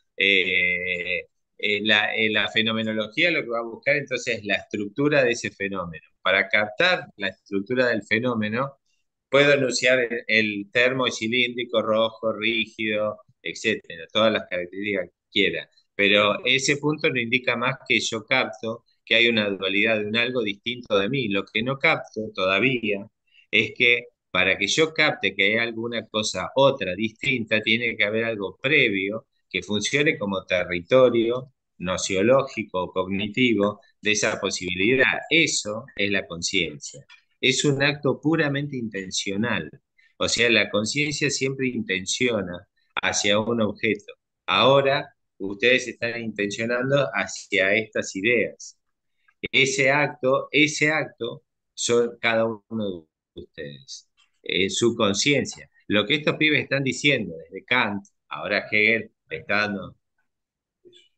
La fenomenología lo que va a buscar entonces es la estructura de ese fenómeno. Para captar la estructura del fenómeno, puedo enunciar el termo cilíndrico, rojo, rígido, etcétera, todas las características que quiera. Pero ese punto no indica más que yo capto que hay una dualidad de un algo distinto de mí. Lo que no capto todavía es que para que yo capte que hay alguna cosa otra distinta, tiene que haber algo previo que funcione como territorio nociológico o cognitivo de esa posibilidad. Eso es la conciencia. Es un acto puramente intencional. O sea, la conciencia siempre intenciona hacia un objeto. Ahora ustedes están intencionando hacia estas ideas. Ese acto son cada uno de ustedes, en su conciencia. Lo que estos pibes están diciendo desde Kant, ahora Hegel está dando.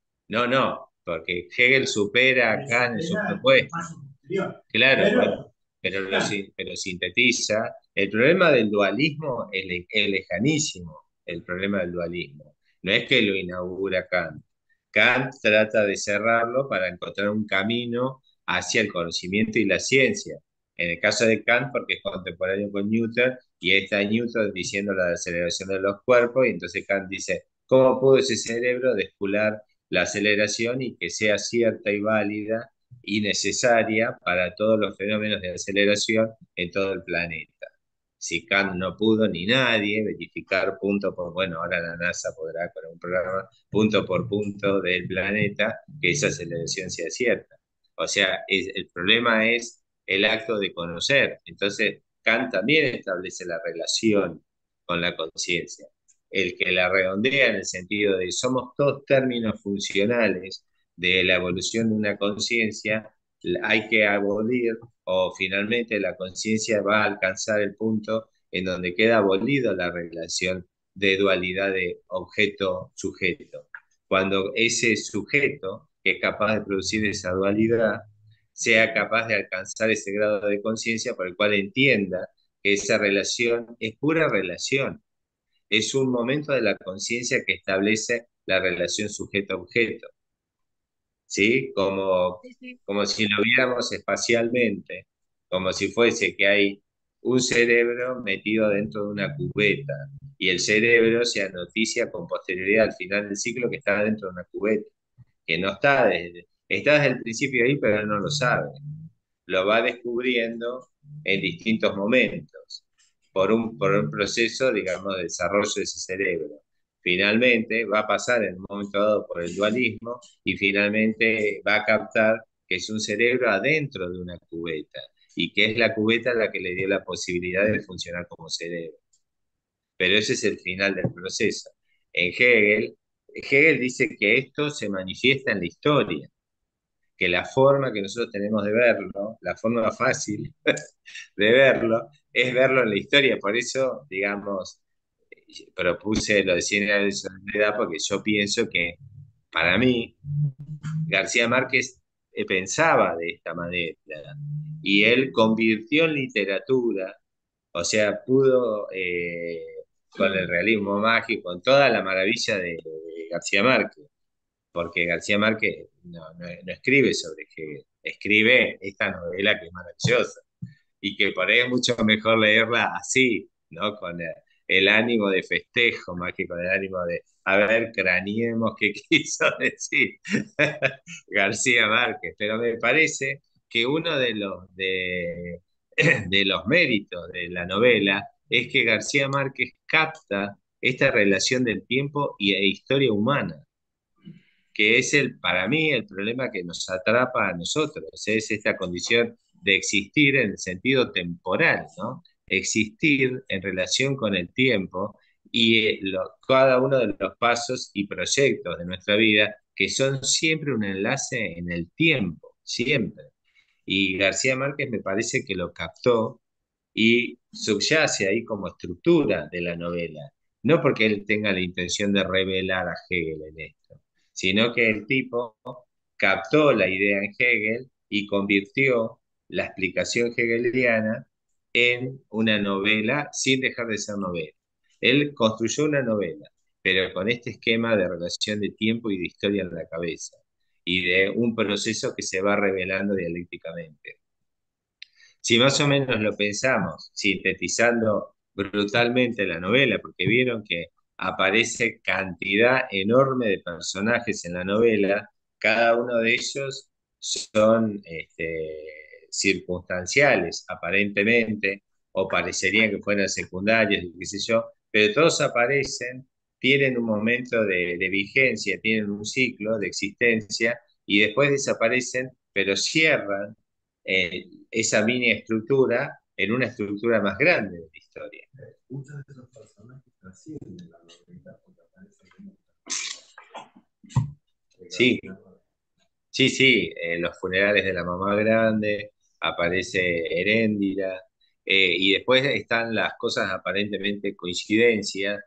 No, porque Hegel supera a Kant en su propuesta. Claro, pero sintetiza. El problema del dualismo es lejanísimo, el problema del dualismo. No es que lo inaugura Kant. Kant trata de cerrarlo para encontrar un camino hacia el conocimiento y la ciencia. En el caso de Kant, porque es contemporáneo con Newton, y está Newton diciendo la aceleración de los cuerpos, y entonces Kant dice, ¿cómo pudo ese cerebro despular la aceleración y que sea cierta y válida y necesaria para todos los fenómenos de aceleración en todo el planeta? Si Kant no pudo ni nadie verificar punto por, bueno, ahora la NASA podrá con un programa punto por punto del planeta que esa aceleración sea cierta. O sea, el problema es el acto de conocer. Entonces, Kant también establece la relación con la conciencia. El que la redondea en el sentido de somos todos términos funcionales de la evolución de una conciencia, hay que abolir o finalmente la conciencia va a alcanzar el punto en donde queda abolida la relación de dualidad de objeto-sujeto. Cuando ese sujeto que es capaz de producir esa dualidad sea capaz de alcanzar ese grado de conciencia por el cual entienda que esa relación es pura relación, es un momento de la conciencia que establece la relación sujeto-objeto. ¿Sí? Sí, sí. Como si lo viéramos espacialmente, como si fuese que hay un cerebro metido dentro de una cubeta y el cerebro se anoticia con posterioridad al final del ciclo que está dentro de una cubeta, que no está desde el principio ahí, pero él no lo sabe. Lo va descubriendo en distintos momentos por un proceso, digamos, de desarrollo de ese cerebro. Finalmente va a pasar en un momento dado por el dualismo y finalmente va a captar que es un cerebro adentro de una cubeta y que es la cubeta la que le dio la posibilidad de funcionar como cerebro. Pero ese es el final del proceso. En Hegel dice que esto se manifiesta en la historia, que la forma que nosotros tenemos de verlo, la forma fácil de verlo, es verlo en la historia. Por eso, digamos, propuse lo de 100 años de soledad, porque yo pienso que, para mí, García Márquez pensaba de esta manera, y él convirtió en literatura, o sea, pudo, con el realismo mágico, con toda la maravilla de García Márquez, porque García Márquez no escribe sobre Hegel, escribe esta novela que es maravillosa y que por ahí es mucho mejor leerla así, ¿no? Con el ánimo de festejo más que con el ánimo de, a ver, craneemos qué quiso decir García Márquez. Pero me parece que uno de los méritos de la novela es que García Márquez capta esta relación del tiempo e historia humana, que es para mí el problema que nos atrapa a nosotros, es esta condición de existir en el sentido temporal, ¿no? Existir en relación con el tiempo y cada uno de los pasos y proyectos de nuestra vida que son siempre un enlace en el tiempo, siempre. Y García Márquez me parece que lo captó y subyace ahí como estructura de la novela. No porque él tenga la intención de revelar a Hegel en esto, sino que el tipo captó la idea en Hegel y convirtió la explicación hegeliana en una novela sin dejar de ser novela. Él construyó una novela, pero con este esquema de relación de tiempo y de historia en la cabeza, y de un proceso que se va revelando dialécticamente. Si más o menos lo pensamos, sintetizando brutalmente la novela, porque vieron que aparece cantidad enorme de personajes en la novela, cada uno de ellos son circunstanciales, aparentemente, o parecerían que fueran secundarios, qué sé yo, pero todos aparecen, tienen un momento de vigencia, tienen un ciclo de existencia y después desaparecen, pero cierran esa mini estructura en una estructura más grande de la historia. Muchos de esos personajes trascienden la novela porque aparecen en Sí, sí, sí, en los funerales de la mamá grande aparece Heréndira, y después están las cosas aparentemente coincidencias,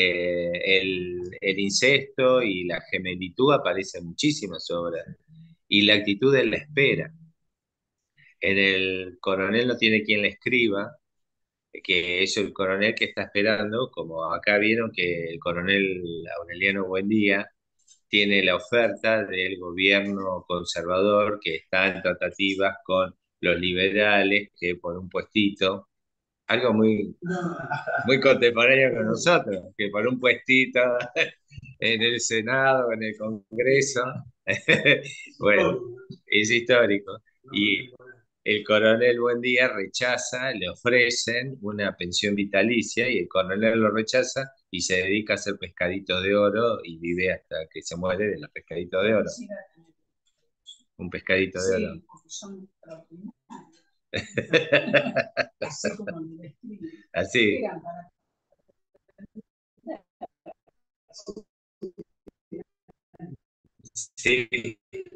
el incesto y la gemelitud aparecen en muchísimas obras, y la actitud de la espera. En el coronel no tiene quien le escriba, que es el coronel que está esperando, como acá vieron que el coronel Aureliano Buendía tiene la oferta del gobierno conservador que está en tratativas con los liberales, que por un puestito, algo muy contemporáneo con nosotros, que por un puestito en el Senado, en el Congreso, bueno, es histórico. Y el coronel Buendía rechaza, le ofrecen una pensión vitalicia y el coronel lo rechaza y se dedica a hacer pescaditos de oro y vive hasta que se muere de los pescaditos de oro. Un pescadito de oro. Sí, porque son extraordinarios. Así como lo describen. Así, Eran para sí,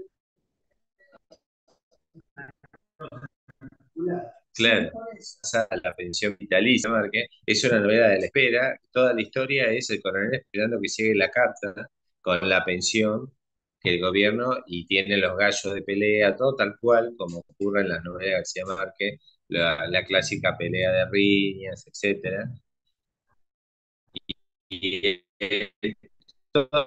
claro. por eso. La pensión vitalicia, Marque, es una novela de la espera. Toda la historia es el coronel esperando que llegue la carta con la pensión que el gobierno y tiene los gallos de pelea, todo tal cual como ocurre en las novelas de García Márquez, la clásica pelea de riñas, etcétera. Y todo,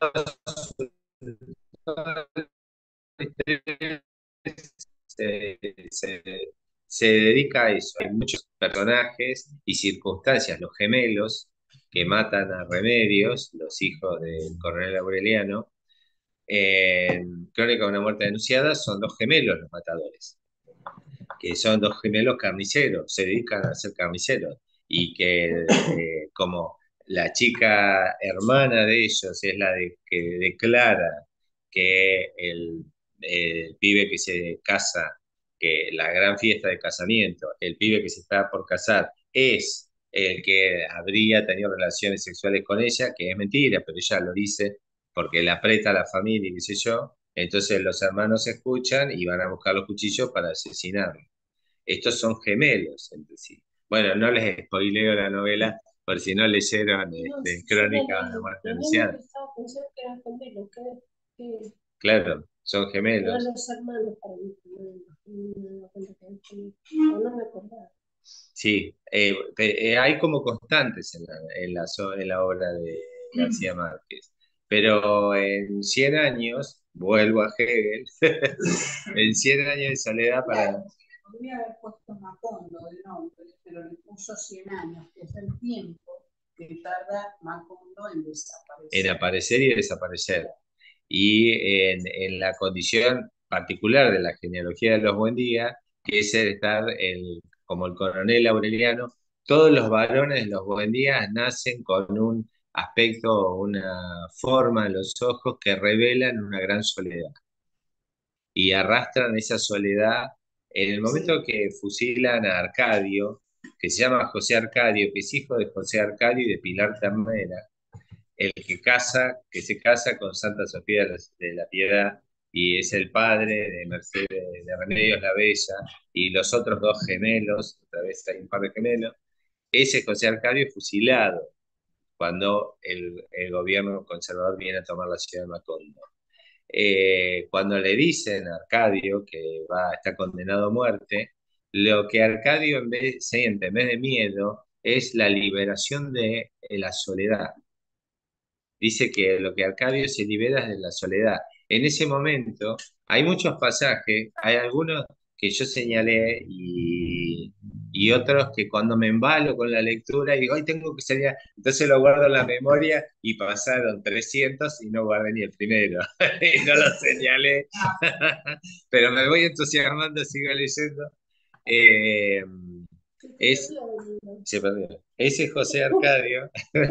se, se- se dedica a eso. Hay muchos personajes y circunstancias, los gemelos que matan a Remedios, los hijos del coronel Aureliano. En Crónica de una muerte denunciada son dos gemelos los matadores, que son dos gemelos carniceros, se dedican a ser carniceros, y que como la chica hermana de ellos es que declara que el pibe que se casa, que la gran fiesta de casamiento, el pibe que se está por casar es el que habría tenido relaciones sexuales con ella, que es mentira, pero ella lo dice porque le aprieta a la familia y qué sé yo. Entonces los hermanos se escuchan y van a buscar los cuchillos para asesinarlo. Estos son gemelos entre sí. Bueno, no les spoileo la novela por si no leyeron Crónica de una muerte anunciada. Pensé que eran gemelos, que Claro, son eran gemelos. los hermanos para mí. No me acordaba. Sí, hay como constantes en la obra de García Márquez. Pero en 100 años, vuelvo a Hegel, en 100 años de soledad para... Podría haber puesto Macondo de nombre, pero le puso 100 años, que es el tiempo que tarda Macondo en En desaparecer. aparecer y desaparecer. Y en la condición particular de la genealogía de los Buendía, que es el estar como el coronel Aureliano, todos los varones de los Buendía nacen con un aspecto, una forma en los ojos que revelan una gran soledad y arrastran esa soledad. En el momento que fusilan a Arcadio, que se llama José Arcadio, que es hijo de José Arcadio y de Pilar Ternera, el que se casa con Santa Sofía de la Piedad y es el padre de Mercedes de Remedios la Bella y los otros dos gemelos, otra vez hay un par de gemelos, ese José Arcadio es fusilado cuando el gobierno conservador viene a tomar la ciudad de Macondo. Cuando le dicen a Arcadio que está condenado a muerte, lo que Arcadio siente en vez de miedo es la liberación de la soledad. Dice que lo que Arcadio se libera es de la soledad. En ese momento hay muchos pasajes, hay algunos que yo señalé y otros que cuando me embalo con la lectura y digo, ay, tengo que salir, entonces lo guardo en la memoria y pasaron 300 y no guardé ni el primero, y no lo señalé, pero me voy entusiasmando, sigo leyendo. Eh, se perdió. Ese José Arcadio.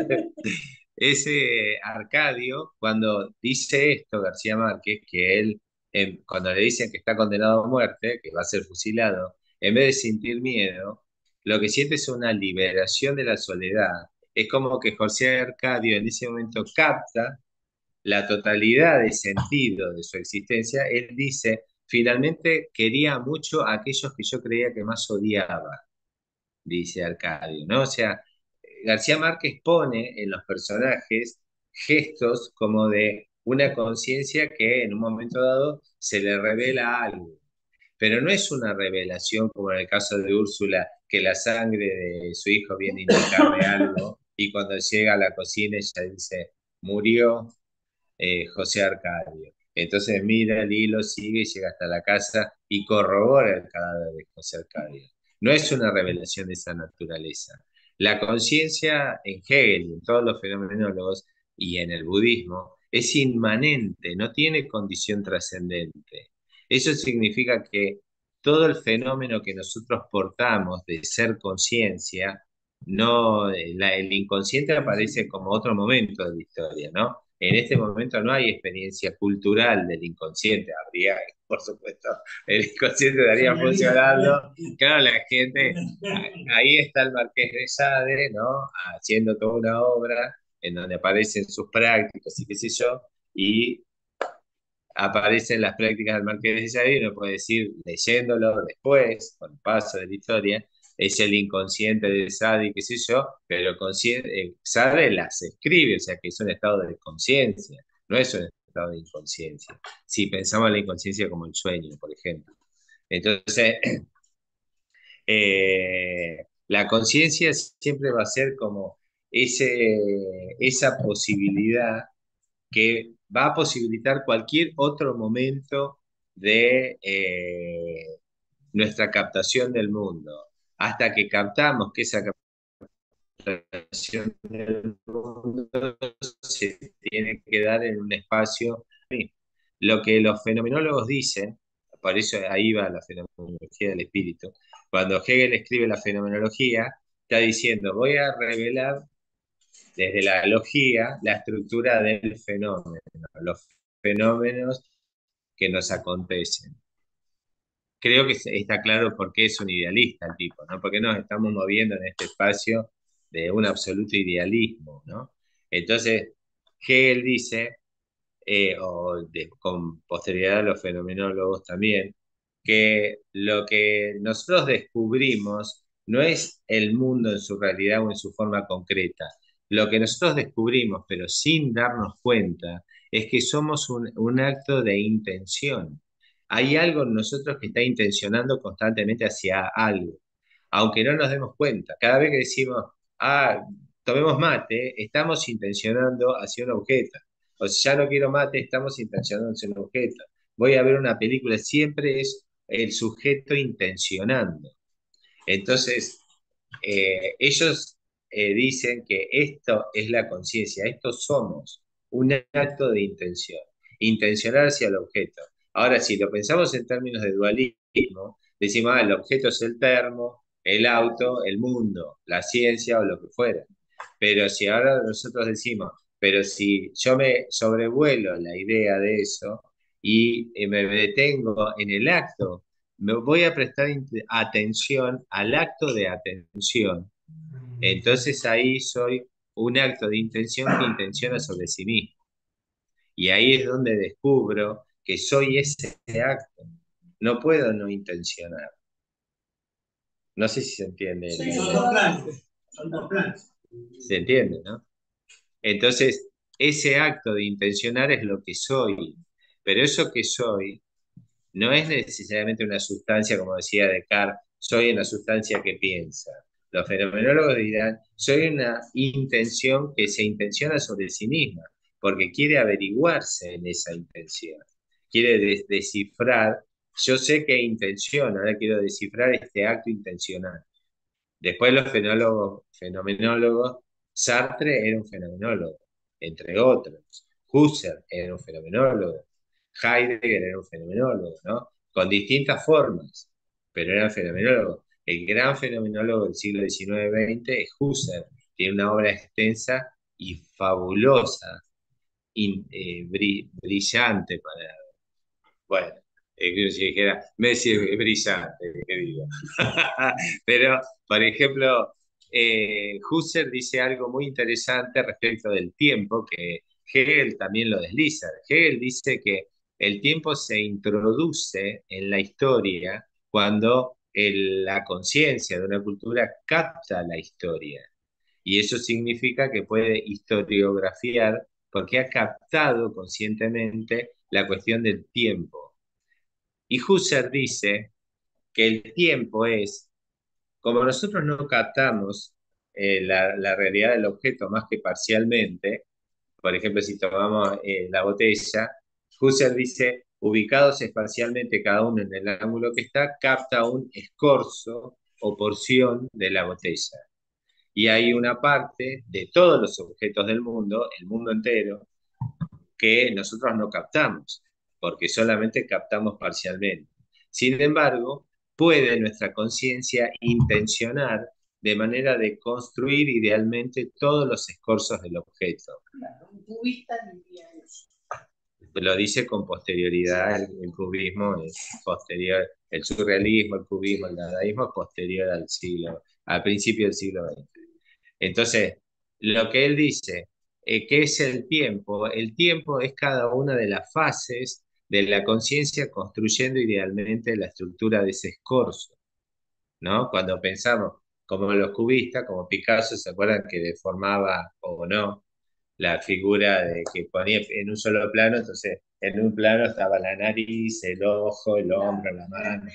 Ese Arcadio, cuando dice esto, García Márquez, que él, cuando le dicen que está condenado a muerte, que va a ser fusilado, en vez de sentir miedo, lo que siente es una liberación de la soledad. Es como que José Arcadio en ese momento capta la totalidad de sentido de su existencia. Él dice, finalmente quería mucho a aquellos que yo creía que más odiaba, dice Arcadio, ¿no? O sea, García Márquez pone en los personajes gestos como de una conciencia que en un momento dado se le revela algo. pero no es una revelación como en el caso de Úrsula, que la sangre de su hijo viene a indicarle algo y cuando llega a la cocina ella dice, murió José Arcadio. Entonces mira el hilo, sigue y llega hasta la casa y corrobora el cadáver de José Arcadio. No es una revelación de esa naturaleza. La conciencia en Hegel y en todos los fenomenólogos y en el budismo es inmanente, no tiene condición trascendente. Eso significa que todo el fenómeno que nosotros portamos de ser conciencia, no, el inconsciente aparece como otro momento de la historia, ¿no? En este momento no hay experiencia cultural del inconsciente, habría, por supuesto, el inconsciente estaría funcionando. Claro, la gente, ahí está el Marqués de Sade, ¿no? Haciendo toda una obra en donde aparecen sus prácticas y qué sé yo, y aparecen las prácticas del Marqués de Sade, y uno puede decir, leyéndolo después, con el paso de la historia, es el inconsciente de Sade, y qué sé yo, pero Sade las escribe, o sea que es un estado de conciencia, no es un estado de inconsciencia. Si pensamos en la inconsciencia como el sueño, por ejemplo. Entonces, la conciencia siempre va a ser como esa posibilidad que va a posibilitar cualquier otro momento de nuestra captación del mundo. Hasta que captamos que esa captación del mundo se tiene que dar en un espacio. Lo que los fenomenólogos dicen, por eso ahí va la fenomenología del espíritu, cuando Hegel escribe la fenomenología, está diciendo, voy a revelar desde la logía la estructura del fenómeno, los fenómenos que nos acontecen. Creo que está claro por qué es un idealista el tipo, ¿no? Porque nos estamos moviendo en este espacio de un absoluto idealismo, ¿no? Entonces, Hegel dice, con posterioridad a los fenomenólogos también, que lo que nosotros descubrimos no es el mundo en su realidad o en su forma concreta. Lo que nosotros descubrimos, pero sin darnos cuenta, es que somos un acto de intención. Hay algo en nosotros que está intencionando constantemente hacia algo, aunque no nos demos cuenta. Cada vez que decimos, tomemos mate, estamos intencionando hacia un objeto. O si ya no quiero mate, estamos intencionando hacia un objeto. Voy a ver una película, siempre es el sujeto intencionando. Entonces, ellos dicen que esto es la conciencia, esto somos, un acto de intención, intencionar hacia el objeto. Ahora, si lo pensamos en términos de dualismo, decimos, el objeto es el termo, el auto, el mundo, la ciencia o lo que fuera. Pero si ahora nosotros decimos, pero si yo me sobrevuelo la idea de eso y me detengo en el acto, me voy a prestar atención al acto de atención. Entonces ahí soy un acto de intención que intenciona sobre sí mismo. Y ahí es donde descubro que soy ese acto. No puedo no intencionar. No sé si se entiende. Sí, son dos planes. Son dos planes. Se entiende, ¿no? Entonces, ese acto de intencionar es lo que soy. Pero eso que soy no es necesariamente una sustancia, como decía Descartes, soy una sustancia que piensa. Los fenomenólogos dirán, soy una intención que se intenciona sobre sí misma, porque quiere averiguarse en esa intención. Quiere descifrar, yo sé que intención, ahora quiero descifrar este acto intencional. Después los fenomenólogos, Sartre era un fenomenólogo, entre otros. Husserl era un fenomenólogo. Heidegger era un fenomenólogo, ¿no? Con distintas formas, pero eran fenomenólogos. El gran fenomenólogo del siglo XIX-XX es Husserl. Tiene una obra extensa y fabulosa, brillante para, bueno, si dijera, Messi es brillante, que digo. Pero, por ejemplo, Husserl dice algo muy interesante respecto del tiempo, que Hegel también lo desliza. Hegel dice que el tiempo se introduce en la historia cuando la conciencia de una cultura capta la historia. Y eso significa que puede historiografiar porque ha captado conscientemente la cuestión del tiempo. Y Husserl dice que el tiempo es, como nosotros no captamos la realidad del objeto más que parcialmente, por ejemplo, si tomamos la botella, Husserl dice, ubicados espacialmente cada uno en el ángulo que está, capta un escorzo o porción de la botella. Y hay una parte de todos los objetos del mundo, el mundo entero, que nosotros no captamos, porque solamente captamos parcialmente. Sin embargo, puede nuestra conciencia intencionar de manera de construir idealmente todos los escorzos del objeto. Claro, un cubista diría eso. Lo dice con posterioridad, el cubismo es posterior, el surrealismo, el cubismo, el dadaísmo es posterior al principio del siglo XX. Entonces, lo que él dice, ¿qué es el tiempo? El tiempo es cada una de las fases de la conciencia construyendo idealmente la estructura de ese escorzo, ¿no? Cuando pensamos como los cubistas, como Picasso, ¿se acuerdan que deformaba o no la figura de que ponía en un solo plano? Entonces, en un plano estaba la nariz, el ojo, el hombro, la mano.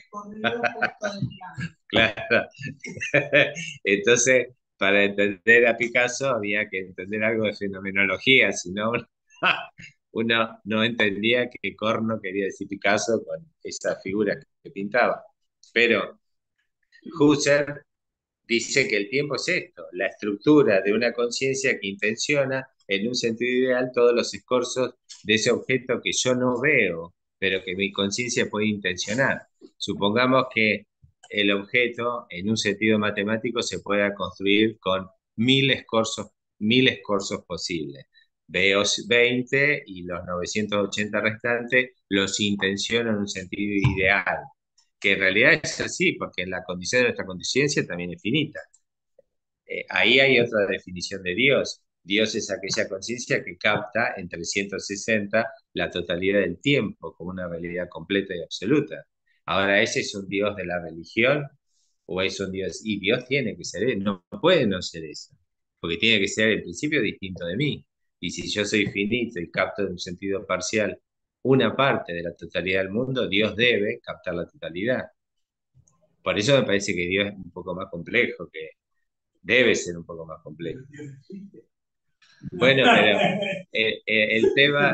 Claro. Entonces, para entender a Picasso había que entender algo de fenomenología, si no, uno no entendía qué corno quería decir Picasso con esa figura que pintaba. Pero Husserl dice que el tiempo es esto, la estructura de una conciencia que intenciona en un sentido ideal todos los escorzos de ese objeto que yo no veo, pero que mi conciencia puede intencionar. Supongamos que el objeto, en un sentido matemático, se pueda construir con 1000 escorzos posibles. Veo 20 y los 980 restantes los intenciono en un sentido ideal, que en realidad es así, porque la condición de nuestra conciencia también es finita. Ahí hay otra definición de Dios. Dios es aquella conciencia que capta en 360 la totalidad del tiempo como una realidad completa y absoluta. Ahora, ¿ese es un Dios de la religión o es un Dios? Y Dios tiene que ser, no puede no ser eso, porque tiene que ser en principio distinto de mí. Y si yo soy finito y capto en un sentido parcial una parte de la totalidad del mundo, Dios debe captar la totalidad. Por eso me parece que Dios es un poco más complejo, que debe ser un poco más complejo. Bueno, pero el tema...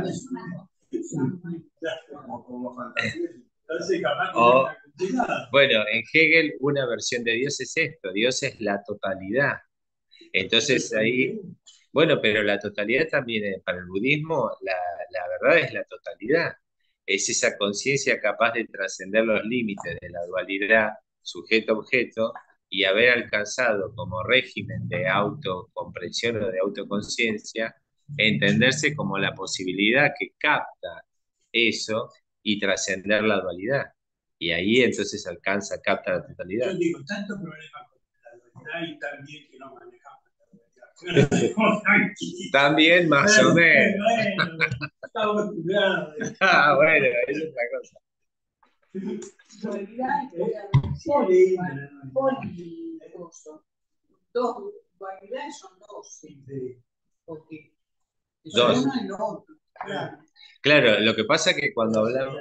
Bueno, en Hegel una versión de Dios es esto, Dios es la totalidad. Entonces ahí, bueno, pero la totalidad también, para el budismo, la verdad es la totalidad. Es esa conciencia capaz de trascender los límites de la dualidad sujeto-objeto y haber alcanzado como régimen de autocomprensión o de autoconciencia, entenderse como la posibilidad que capta eso y trascender la dualidad. Y ahí entonces capta la totalidad. Yo digo, tanto problema con la dualidad y también que no manejamos la dualidad. También más o menos. Bueno, estamos acostumbrados. Bueno, es otra cosa. Dualidad y policoso. Dos dualidades son dos. Porque Dos. uno y lo otro. Claro. Claro, lo que pasa es que cuando hablamos...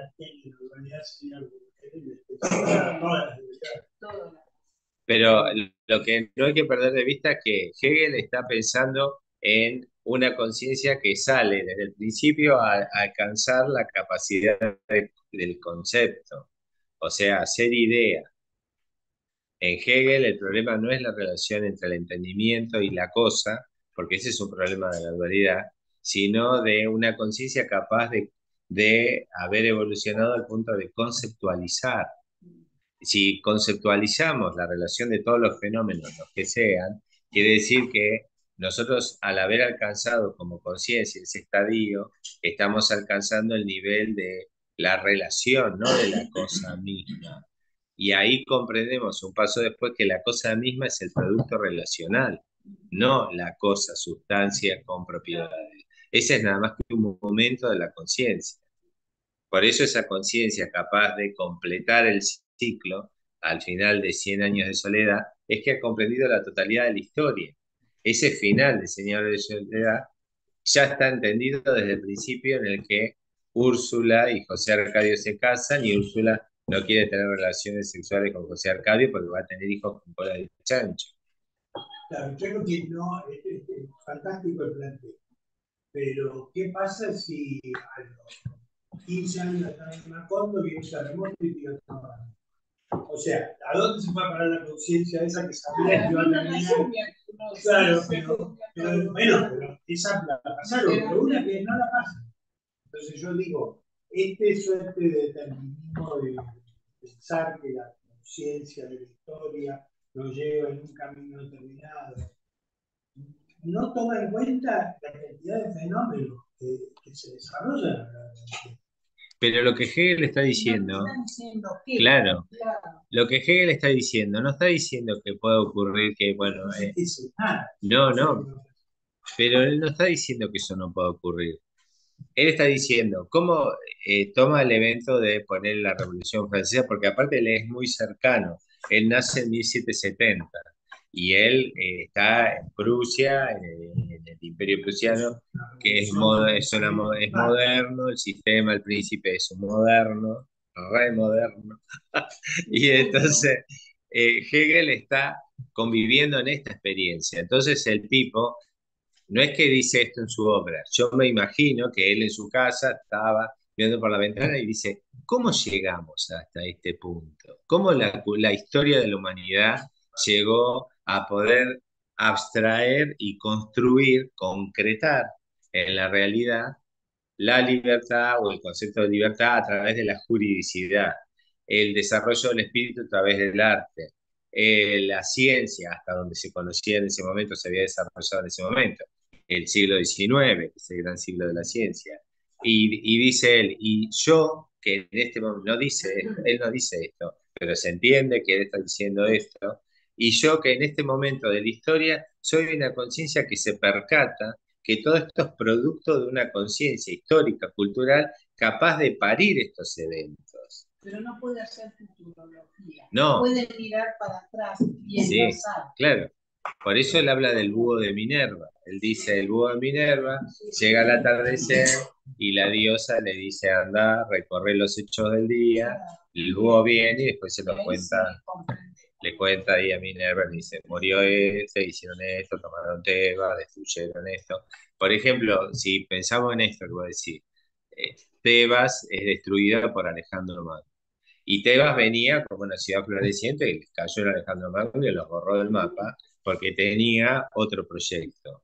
Pero lo que no hay que perder de vista es que Hegel está pensando en una conciencia que sale desde el principio a alcanzar la capacidad del concepto, o sea, hacer idea. En Hegel el problema no es la relación entre el entendimiento y la cosa, porque ese es un problema de la dualidad, sino de una conciencia capaz de haber evolucionado al punto de conceptualizar. Si conceptualizamos la relación de todos los fenómenos, los que sean, quiere decir que nosotros, al haber alcanzado como conciencia ese estadio, estamos alcanzando el nivel de la relación, no de la cosa misma. Y ahí comprendemos un paso después que la cosa misma es el producto relacional, no la cosa, sustancia con propiedades. Ese es nada más que un momento de la conciencia. Por eso esa conciencia capaz de completar el ciclo al final de 100 años de soledad es que ha comprendido la totalidad de la historia. Ese final de 100 años de soledad ya está entendido desde el principio en el que Úrsula y José Arcadio se casan y Úrsula no quiere tener relaciones sexuales con José Arcadio porque va a tener hijos con cola de chancho. Claro, yo creo que no, es fantástico el planteo. Pero, ¿qué pasa si a los 15 años están en Macondo viene un terremoto y tira todo? O sea, ¿a dónde se va a parar la conciencia esa que sabía que iba a terminar? Claro, pero bueno, pero esa la pasaron, pero una que no la pasa. Entonces yo digo, suerte de determinismo de pensar que la conciencia de la historia lo lleva en un camino determinado, no toma en cuenta la cantidad de fenómenos que se desarrollan. Pero lo que Hegel está diciendo, claro, lo que Hegel está diciendo, no está diciendo que pueda ocurrir que, bueno, no, pero él no está diciendo que eso no pueda ocurrir. Él está diciendo cómo toma el evento de poner la Revolución Francesa, porque aparte él es muy cercano. Él nace en 1770 y él está en Prusia, en el Imperio Prusiano, que es moderno, el sistema, el príncipe es un moderno, re moderno. Y entonces Hegel está conviviendo en esta experiencia. Entonces el tipo no es que dice esto en su obra, yo me imagino que él en su casa estaba viendo por la ventana y dice, ¿cómo llegamos hasta este punto? ¿Cómo la historia de la humanidad llegó a poder abstraer y construir, concretar en la realidad la libertad o el concepto de libertad a través de la juridicidad, el desarrollo del espíritu a través del arte, la ciencia, hasta donde se conocía en ese momento, se había desarrollado en ese momento, el siglo XIX, que es el gran siglo de la ciencia. Y dice él, y yo, que en este momento no dice esto, él no dice esto, pero se entiende que él está diciendo esto, y yo que en este momento de la historia soy una conciencia que se percata que todo esto es producto de una conciencia histórica, cultural, capaz de parir estos eventos. Pero no puede hacer futurología. No. Puede mirar para atrás y enlazar. Claro. Por eso él habla del búho de Minerva. Él dice, el búho de Minerva llega al atardecer y la diosa le dice, anda, recorre los hechos del día. El búho viene y después se lo cuenta. Le cuenta ahí a Minerva, le dice, murió hicieron esto, tomaron Tebas, destruyeron esto. Por ejemplo, si pensamos en esto, que voy a decir, Tebas es destruida por Alejandro Magno. Y Tebas venía como una ciudad floreciente, que cayó en Alejandro Magno y los borró del mapa, porque tenía otro proyecto.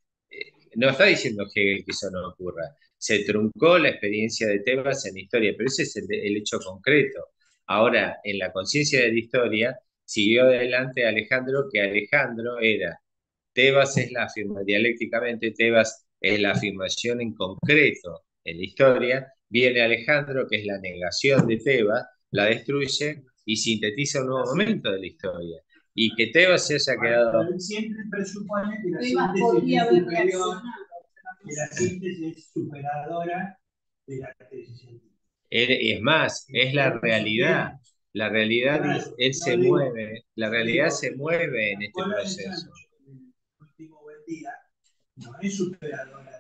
No está diciendo Hegel que eso no ocurra. Se truncó la experiencia de Tebas en la historia, pero ese es el hecho concreto. Ahora, en la conciencia de la historia, siguió adelante Alejandro, que Alejandro era, Tebas es la afirmación, dialécticamente Tebas es la afirmación en concreto en la historia, viene Alejandro, que es la negación de Tebas, la destruye y sintetiza un nuevo momento de la historia. Y que Tebas se haya quedado... Él siempre presupone que la síntesis es superior, que la síntesis es superadora de la tesis científica. Es más, es la realidad. La realidad, claro, él se mueve, la realidad se mueve en este proceso. El último buen día no es superadora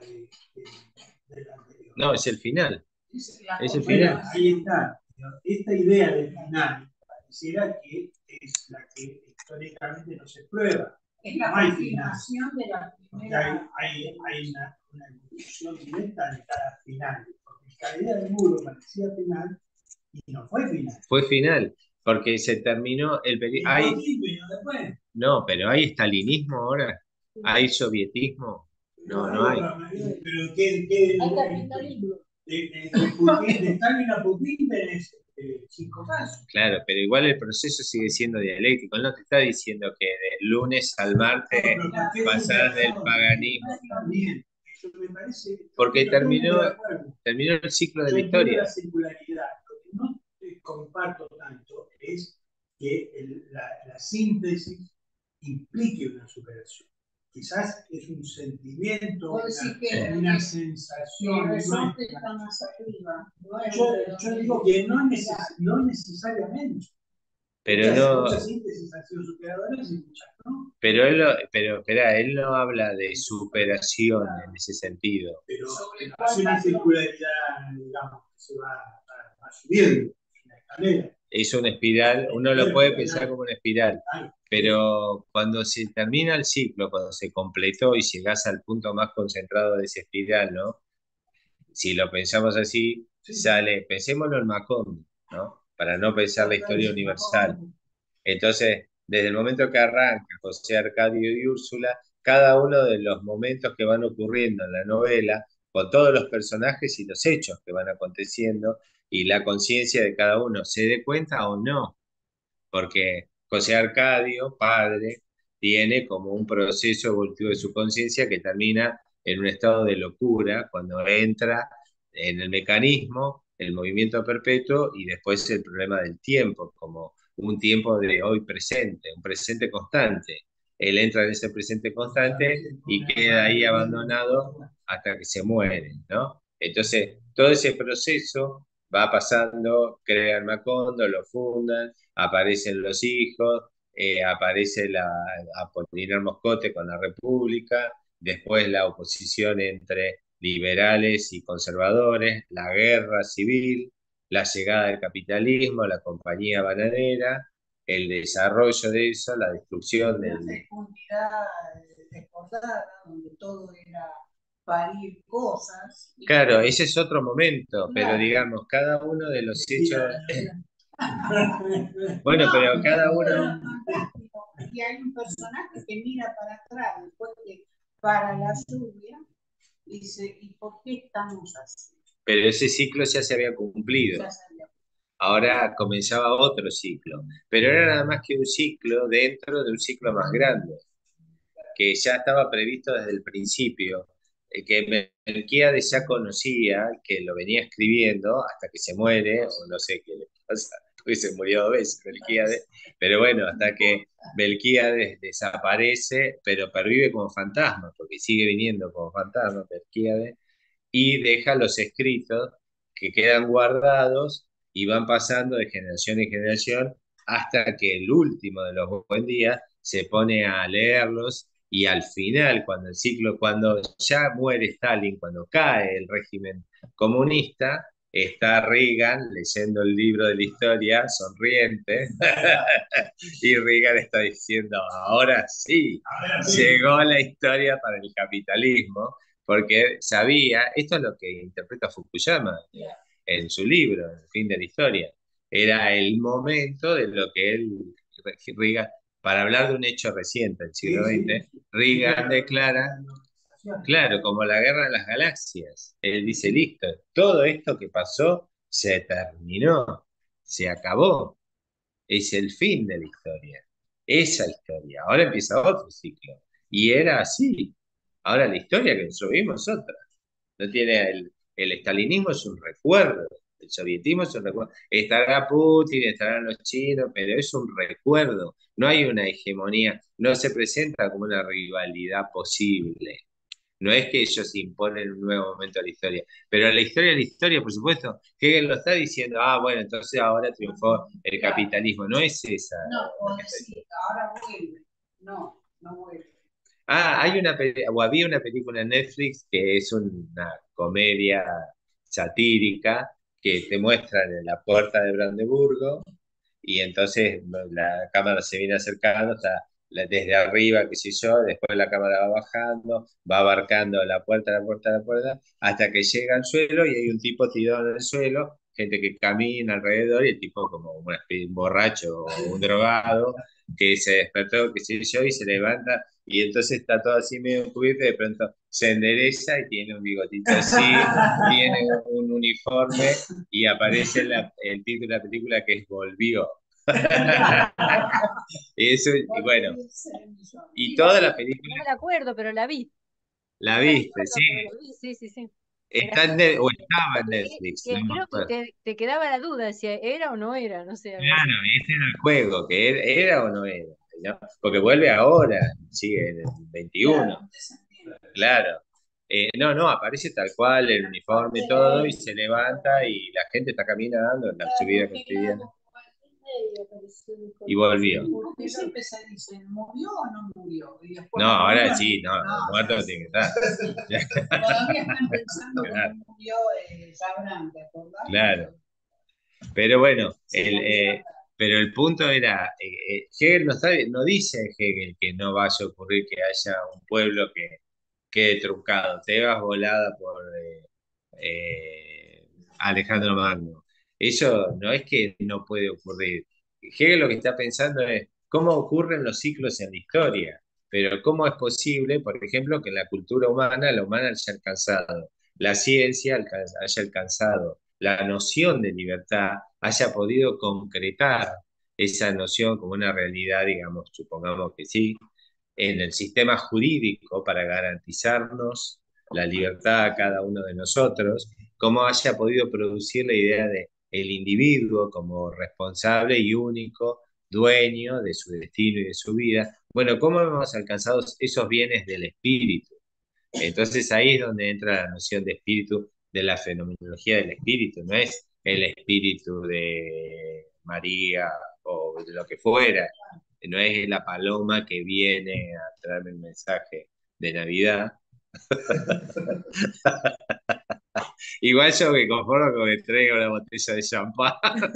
de la anterior. No, es el final. Es el final. Ahí está. Esta idea del final pareciera que es la que históricamente no se prueba. Es la confirmación de la primera. Hay una evolución directa de cada final. Porque la idea del muro parecía final y no fue final. Fue final, porque se terminó el periodo. No, pero ¿hay estalinismo ahora? ¿Hay sovietismo? No hay. Pero ¿qué? Hay capitalismo. De Stalin a Putin tenés 5 casos. Claro, pero igual el proceso sigue siendo dialéctico. Él no te está diciendo que del lunes al martes pasar del paganismo. Porque terminó el ciclo de la historia. La singularidad. Lo que no comparto tanto es que la síntesis implique una superación. Quizás es un sentimiento, una sensación. Yo digo que no necesariamente. Pero no. Muchas síntesis han sido superadoras y muchas ¿no? pero espera, él no habla de superación en ese sentido. Pero hace una circularidad, digamos, que se va subiendo en la escalera. Es una espiral, uno lo puede pensar como una espiral, pero cuando se termina el ciclo, cuando se completó y llegás al punto más concentrado de esa espiral, ¿no? Si lo pensamos así, sale, pensémoslo en Macondo, ¿no? Para no pensar la historia universal. Entonces, desde el momento que arranca José Arcadio y Úrsula, cada uno de los momentos que van ocurriendo en la novela, con todos los personajes y los hechos que van aconteciendo, y la conciencia de cada uno, se dé cuenta o no, porque José Arcadio, padre, tiene como un proceso evolutivo de su conciencia que termina en un estado de locura cuando entra en el mecanismo, el movimiento perpetuo y después el problema del tiempo, como un tiempo de hoy presente, un presente constante. Él entra en ese presente constante y queda ahí abandonado hasta que se muere, ¿no? Entonces, todo ese proceso va pasando, crean Macondo, lo fundan, aparecen los hijos, aparece Apolinar Moscote con la República, después la oposición entre liberales y conservadores, la guerra civil, la llegada del capitalismo, la compañía bananera, el desarrollo de eso, la destrucción Una del... fecundidad desbordada, donde todo era parir cosas. Claro, ese es otro momento, pero Claro. digamos, cada uno de los hechos... Bueno, pero cada uno... Y hay un personaje que mira para atrás después que para la lluvia y dice, ¿y por qué estamos así? Pero ese ciclo ya se había cumplido. Ya sabía. Ahora comenzaba otro ciclo, pero era nada más que un ciclo dentro de un ciclo más grande, que ya estaba previsto desde el principio, que Melquíades ya conocía, que lo venía escribiendo hasta que se muere, o no sé qué le pasa, porque se murió 2 veces Melquíades, pero bueno, hasta que Melquíades desaparece, pero pervive como fantasma, porque sigue viniendo como fantasma Melquíades, y deja los escritos que quedan guardados y van pasando de generación en generación hasta que el último de los buen días se pone a leerlos y al final, cuando ya muere Stalin, cuando cae el régimen comunista, está Reagan leyendo el libro de la historia, sonriente, y Reagan está diciendo, ahora sí, llegó la historia para el capitalismo, porque sabía, esto es lo que interpreta Fukuyama en su libro, El fin de la historia, era el momento de lo que Reagan, para hablar de un hecho reciente del siglo XX, Reagan declara, claro, como la guerra de las galaxias, él dice, listo, todo esto que pasó se terminó, se acabó, es el fin de la historia, esa historia, ahora empieza otro ciclo, y era así, ahora la historia que nosotros vimos es otra. No tiene el estalinismo es un recuerdo, el sovietismo es un recuerdo. Estará Putin, estarán los chinos, pero es un recuerdo. No hay una hegemonía, no se presenta como una rivalidad posible. No es que ellos imponen un nuevo momento a la historia, pero la historia, por supuesto, Hegel lo está diciendo, bueno, entonces ahora triunfó el capitalismo. No es esa. No, o decir, ahora vuelve. No, no vuelve. O había una película en Netflix que es una comedia satírica que te muestran en la puerta de Brandeburgo y entonces la cámara se viene acercando hasta desde arriba, qué sé yo, después la cámara va bajando, va abarcando la puerta, hasta que llega al suelo y hay un tipo tirado en el suelo, gente que camina alrededor y el tipo como un borracho o un drogado que se despertó, qué sé yo, y se levanta y entonces está todo así medio cubierto y de pronto se endereza y tiene un bigotito así, tiene un uniforme y aparece el título de la película que es Volvió. Eso, y bueno, y toda la película, No me la acuerdo, pero la vi. ¿la No me viste? acuerdo, Sí, pero la vi, sí, sí, sí. está o estaba en Netflix, no Que me creo que acuerdo. te quedaba la duda, si era o no era, no sé, algo así. Claro, ese era el juego, que era o no era, ¿no? Porque vuelve ahora, sigue en el 21, claro. No, aparece tal cual, el uniforme y todo, y se levanta y la gente está caminando en la subida cotidiana. y volvió. Porque siempre se dice, ¿murió o no murió? Y después, No, ahora bueno, sí, no, muerto no tiene que estar. todavía están pensando que Claro. murió Sabrán, ¿te acordás? Claro. Pero bueno, Sí, pero el punto era, Hegel no dice Hegel que no vaya a ocurrir que haya un pueblo que quede truncado, Tebas volada por Alejandro Magno. Eso no es que no puede ocurrir. Hegel lo que está pensando es cómo ocurren los ciclos en la historia, pero cómo es posible, por ejemplo, que en la cultura humana, la humana haya alcanzado, la ciencia haya alcanzado, la noción de libertad haya podido concretar esa noción como una realidad, digamos, supongamos que sí, en el sistema jurídico para garantizarnos la libertad a cada uno de nosotros, cómo haya podido producir la idea de el individuo como responsable y único dueño de su destino y de su vida. Bueno, cómo hemos alcanzado esos bienes del espíritu. Entonces ahí es donde entra la noción de espíritu, de la fenomenología del espíritu, no es el espíritu de María o de lo que fuera, no es la paloma que viene a traerme el mensaje de Navidad. Igual yo me conformo con que traigo una botella de champán.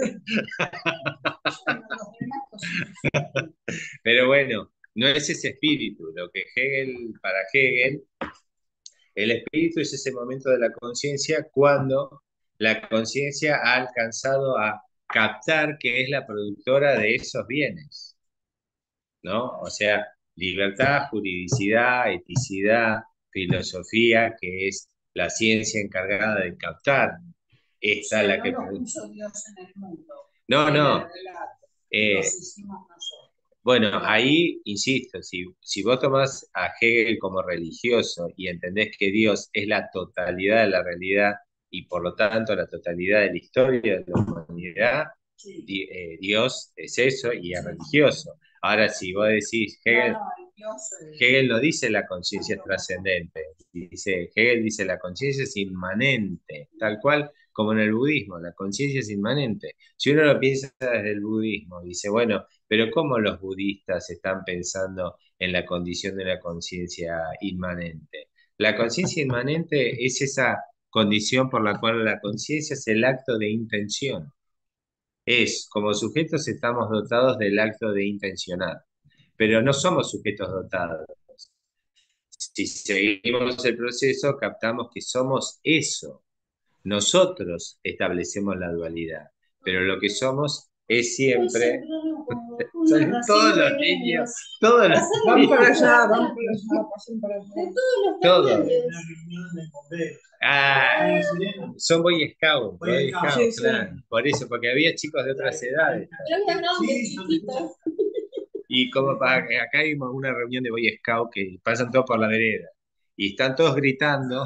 Pero bueno, no es ese espíritu. Lo que para Hegel, el espíritu es ese momento de la conciencia cuando la conciencia ha alcanzado a captar que es la productora de esos bienes, ¿no? O sea, libertad, juridicidad, eticidad, filosofía, que es la ciencia encargada de captar, esta la que... No lo puso Dios en el mundo. No, no. Los hicimos nosotros. Bueno, ahí, insisto, si vos tomás a Hegel como religioso y entendés que Dios es la totalidad de la realidad y por lo tanto la totalidad de la historia de la humanidad, Dios es eso y es religioso. Ahora, si vos decís, Hegel no dice la conciencia es trascendente, Hegel dice la conciencia es inmanente, tal cual como en el budismo, la conciencia es inmanente. Si uno lo piensa desde el budismo, dice, bueno, pero ¿cómo los budistas están pensando en la condición de la conciencia inmanente? La conciencia inmanente es esa condición por la cual la conciencia es el acto de intención. Como sujetos estamos dotados del acto de intencionar, pero no somos sujetos dotados. Si seguimos el proceso, captamos que somos eso. Nosotros establecemos la dualidad, pero lo que somos es siempre... Son todos los niños, todos los Van para niños. allá, van para allá, pasen para allá. Todos. Una reunión de bomberos. Ah, son Boy Scouts, Boy Boy Scouts, Sí, sí. claro. Por eso, porque había chicos de otras edades. Sí, son de- Y como acá hay una reunión de Boy Scouts que pasan todos por la vereda. Y están todos gritando.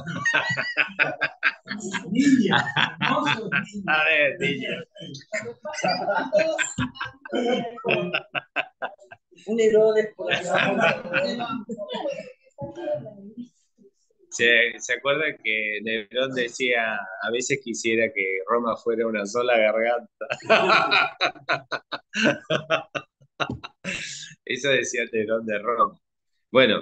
niños, hermosos niños. A ver, niños. Un Herodes por allá. ¿Se acuerdan que Nerón decía, a veces quisiera que Roma fuera una sola garganta? Eso decía Nerón de Roma. Bueno,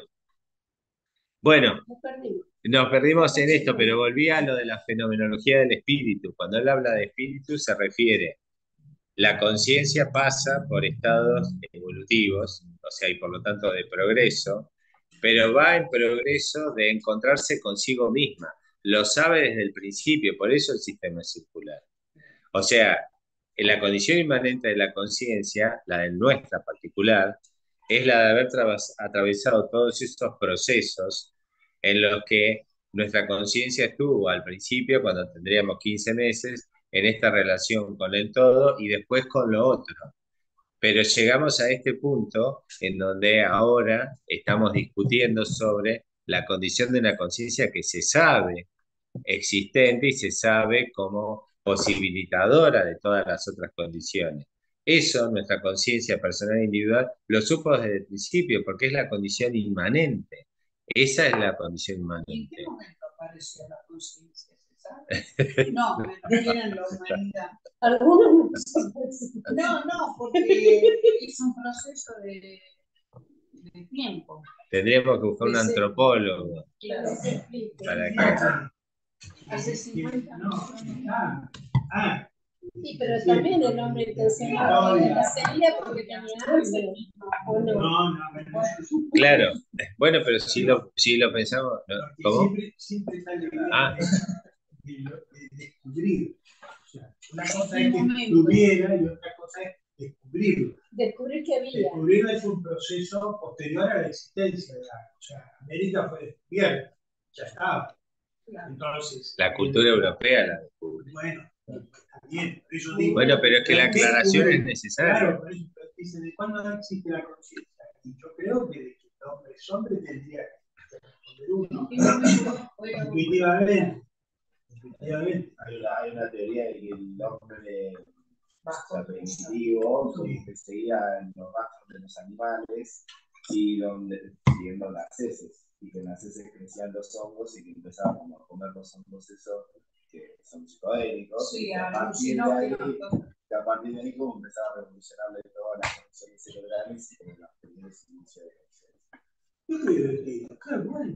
nos perdimos en esto, pero volví a lo de la fenomenología del espíritu. Cuando él habla de espíritu se refiere, la conciencia pasa por estados evolutivos, o sea, y por lo tanto de progreso, pero va en progreso de encontrarse consigo misma. Lo sabe desde el principio, por eso el sistema es circular. O sea, en la condición inmanente de la conciencia, la de nuestra particular, es la de haber atravesado todos estos procesos en los que nuestra conciencia estuvo al principio, cuando tendríamos 15 meses, en esta relación con el todo y después con lo otro. Pero llegamos a este punto en donde ahora estamos discutiendo sobre la condición de una conciencia que se sabe existente y se sabe como posibilitadora de todas las otras condiciones. Eso, nuestra conciencia personal e individual, lo supo desde el principio porque es la condición inmanente. Esa es la condición ¿Y en inmanente. qué momento apareció la conciencia? No, me quieren la humanidad. Algunos no son así. No, porque es un proceso de tiempo. Tendríamos que buscar un Ese- antropólogo Claro. para que... Hace 50 No, años. Sí, pero también el hombre intencionaba que la sería porque tenía hambre, ¿o no? no. Claro, bueno, pero si lo pensamos, ¿no? Porque ¿Cómo? siempre está la idea Ah. de descubrir. O sea, una cosa es que estuviera y otra cosa es descubrirlo. Descubrir que había. Descubrirlo es un proceso posterior a la existencia de algo. O sea, América fue descubierta, ya estaba. Entonces, La cultura europea la descubre. bueno, está bien, por eso digo. Bueno, pero es que la aclaración es necesaria. Claro, por eso dice, ¿de cuándo no existe la conciencia? Y yo creo que de que el hombre tendría que responder uno. Intuitivamente. Hay una teoría de que el hombre primitivo que seguía en los rastros de los animales y siguiendo las heces. Y que en las heces crecían los hongos y que empezaban como a comer los hongos esos que son psicodélicos. Sí, y a partir de ahí como empezaba a revolucionarle todas las funciones cerebrales y como los primeros inicios de conciencia. Yo creo que, claro, bueno.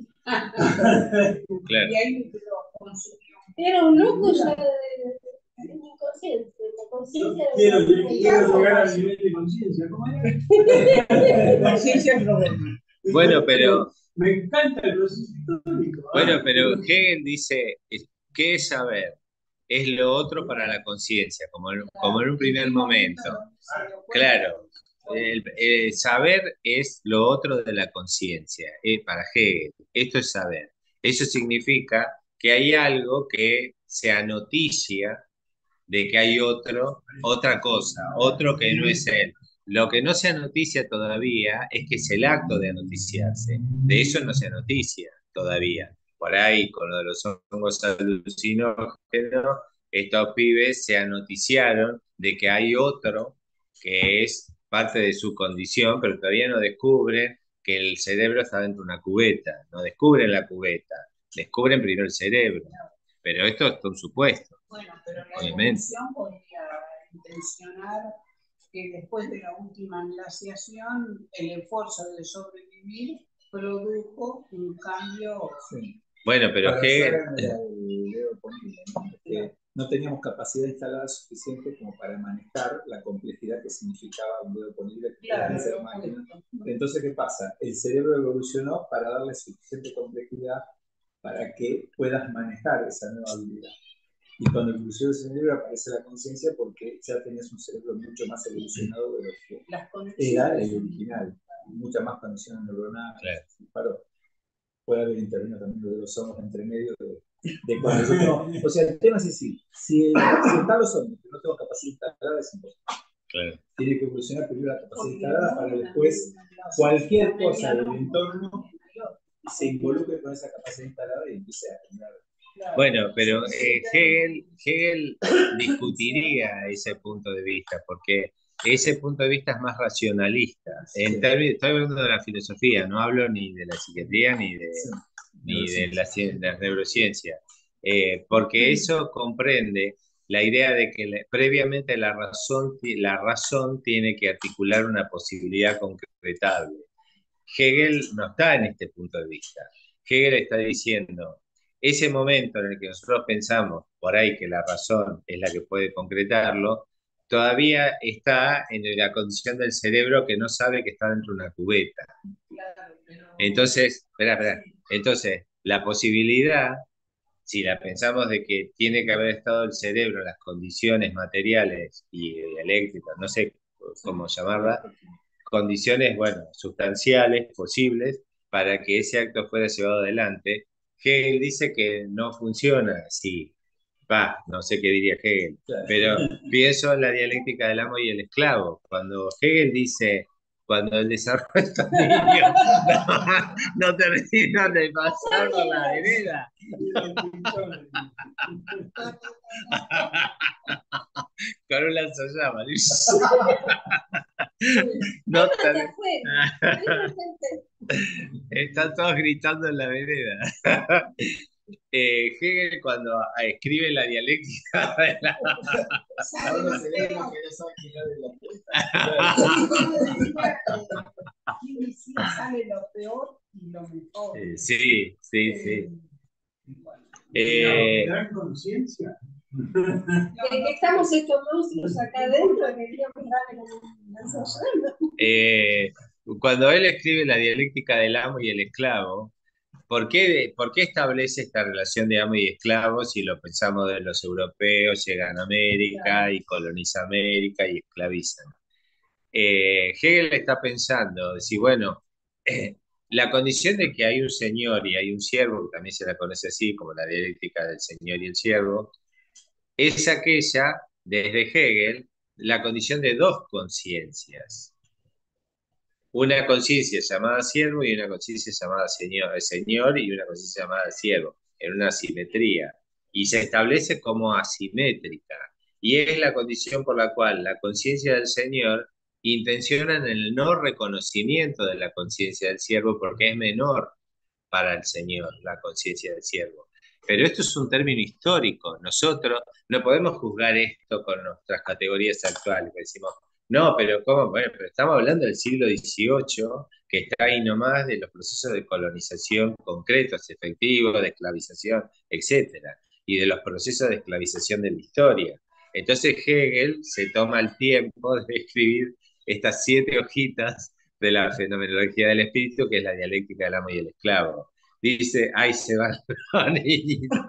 Claro. Y ahí lo consumió. Era un loco ya de inconsciente. La conciencia Quiero llegar al nivel de conciencia. ¿Cómo era? Conciencia no. Bueno, pero... Me encanta el proceso histórico. Bueno, pero Hegel dice, ¿qué es saber? Es lo otro para la conciencia, como en un primer momento. Claro, el saber es lo otro de la conciencia, para Hegel. Esto es saber. Eso significa que hay algo que se anoticia de que hay otra cosa, otro que no es él. Lo que no se anoticia todavía es que es el acto de anoticiarse. De eso no se anoticia todavía. Por ahí, con lo de los hongos alucinógenos, estos pibes se anoticiaron de que hay otro que es parte de su condición, pero todavía no descubren que el cerebro está dentro de una cubeta. No descubren la cubeta, descubren primero el cerebro. Pero esto es un supuesto. Bueno, pero la Obviamente. evolución podría intencionar que después de la última glaciación, el esfuerzo de sobrevivir produjo un cambio. Sí. Bueno, pero Para Hegel... hacer el dedo ponible, ¿no? Que no teníamos capacidad instalada suficiente como para manejar la complejidad que significaba un dedo ponible que Claro, ser máquina. Entonces, ¿qué pasa? El cerebro evolucionó para darle suficiente complejidad para que puedas manejar esa nueva habilidad. Y cuando evoluciona el cerebro aparece la conciencia porque ya tenías un cerebro mucho más evolucionado de lo que era el original. Muchas más conexiones neuronales. Claro. Puede haber intervenido también lo de los hongos entre medio de cuando nosotros... O sea, el tema es así. Si están los hongos que no tengo capacidad instalada, es imposible. Claro. Tiene que evolucionar primero la capacidad instalada para después cualquier cosa del entorno se involucre con esa capacidad instalada y empiece a generar. Bueno, pero Hegel discutiría ese punto de vista, porque ese punto de vista es más racionalista. Estoy hablando de la filosofía, no hablo ni de la psiquiatría ni de la neurociencia, porque eso comprende la idea de que previamente la razón tiene que articular una posibilidad concretable. Hegel no está en este punto de vista. Hegel está diciendo, ese momento en el que nosotros pensamos por ahí que la razón es la que puede concretarlo, todavía está en la condición del cerebro que no sabe que está dentro de una cubeta. Entonces, espera. Entonces, la posibilidad, si la pensamos de que tiene que haber estado el cerebro en las condiciones materiales y eléctricas, no sé cómo llamarla, condiciones, bueno, sustanciales, posibles, para que ese acto fuera llevado adelante. Hegel dice que no funciona así. No sé qué diría Hegel, pero pienso en la dialéctica del amo y el esclavo. Cuando Hegel dice, cuando el desarrollo de estos niños no terminan de pasar por la vereda. Con un lanzallamas. No están todos gritando en la vereda. Hegel cuando escribe la dialéctica de la... Ahora se ve lo que no sabe quitar de la ¿Quién decía sale lo peor y lo mejor? Sí, sí, sí. Bueno, Gran conciencia. Que estamos estos monstruos acá adentro, queríamos darle como ensayando. Cuando él escribe la dialéctica del amo y el esclavo, por qué establece esta relación de amo y esclavo si lo pensamos de los europeos, llegan a América y colonizan América y esclavizan? Hegel está pensando, decir, bueno, la condición de que hay un señor y hay un siervo, que también se la conoce así como la dialéctica del señor y el siervo, es aquella, desde Hegel, la condición de dos conciencias. Una conciencia llamada siervo y una conciencia llamada señor y una conciencia llamada siervo, en una asimetría. Y se establece como asimétrica. Y es la condición por la cual la conciencia del señor intenciona en el no reconocimiento de la conciencia del siervo porque es menor para el señor, la conciencia del siervo. Pero esto es un término histórico. Nosotros no podemos juzgar esto con nuestras categorías actuales. Decimos, no, pero ¿cómo? Bueno, pero estamos hablando del siglo XVIII, que está ahí nomás de los procesos de colonización concretos, efectivos, de esclavización, etcétera, y de los procesos de esclavización de la historia. Entonces Hegel se toma el tiempo de escribir estas 7 hojitas de la fenomenología del espíritu, que es la dialéctica del amo y el esclavo. Dice, ay, se van los niñitos.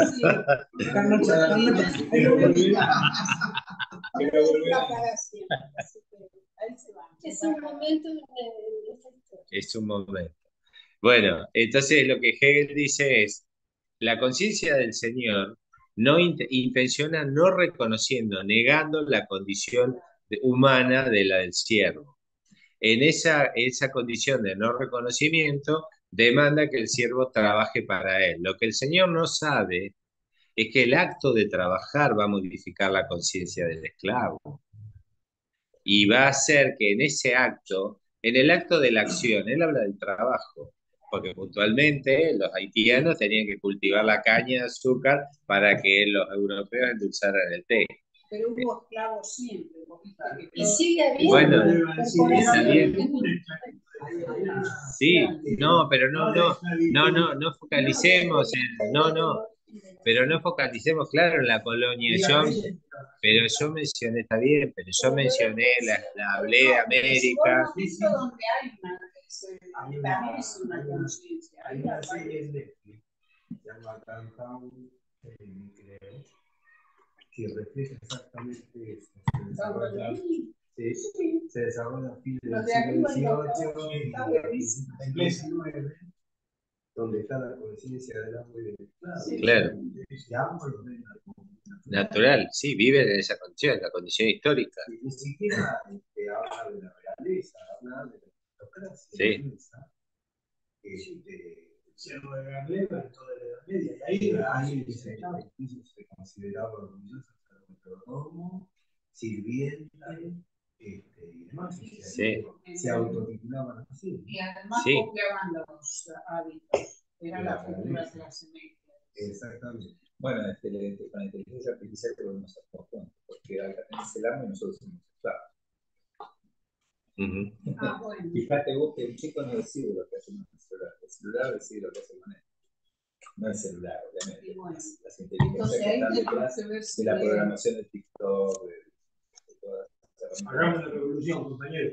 Es un momento de Es un momento. Bueno, entonces lo que Hegel dice es, la conciencia del Señor no intenciona no reconociendo, negando la condición humana de la del siervo. En esa condición de no reconocimiento, demanda que el siervo trabaje para él. Lo que el Señor no sabe es que el acto de trabajar va a modificar la conciencia del esclavo y va a hacer que en ese acto, en el acto de la acción, él habla del trabajo, porque puntualmente los haitianos tenían que cultivar la caña de azúcar para que los europeos endulzaran el té. Pero hubo esclavos siempre. y sigue habiendo. Bueno, está bien. Sí, no, pero no focalicemos pero no focalicemos, claro, en la colonia. Pero yo mencioné, está bien, pero yo mencioné, hablé de América. Donde hay también es una conciencia. Hay una serie en Netflix, se llama Downtown, creo, que refleja exactamente eso. Se desarrolla a fines del siglo XVIII, donde está la conciencia del amo y del esclavo. Claro. Natural, sí, viven en esa condición, la condición histórica. Ni siquiera habla de la realeza, habla de la aristocracia. Sí. Cerro de Garleva en toda la Edad Media. Y ahí se consideraba orgulloso de Romo, sirvienta y demás. Sí. Se autotitulaban así. Y además Sí. copiaban los hábitos. Era la futura clase media. Exactamente. Bueno, con la inteligencia artificial podemos hacer conjunto, porque acá tenés el arma y nosotros somos esclavos. Bueno. Fíjate vos que el chico no decide lo que hace con el celular. El celular decide lo que hace con él. No el celular, obviamente. Bueno. Las inteligencias que están detrás de la programación de TikTok, de todas las herramientas. Hagamos una revolución, compañero.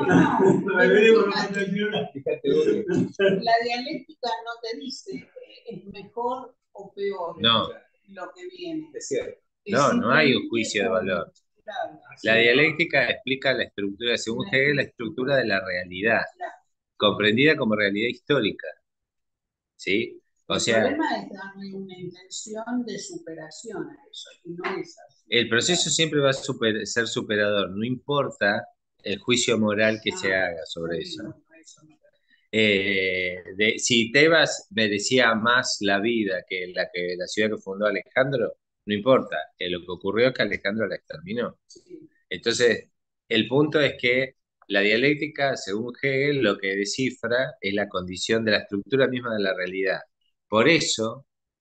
Fíjate vos que la dialéctica no te dice es mejor o peor lo que viene. Es cierto. No hay un juicio de valor. La dialéctica explica la estructura, según Hegel, la estructura de la realidad, comprendida como realidad histórica. ¿Sí? O sea, el problema es darle una intención de superación a eso, y no es así. El proceso siempre va a ser superador, no importa el juicio moral que se haga sobre eso. Si Tebas merecía más la vida que la ciudad que fundó Alejandro, no importa, lo que ocurrió es que Alejandro la exterminó. Entonces, el punto es que la dialéctica, según Hegel, lo que descifra es la condición de la estructura misma de la realidad. Por eso,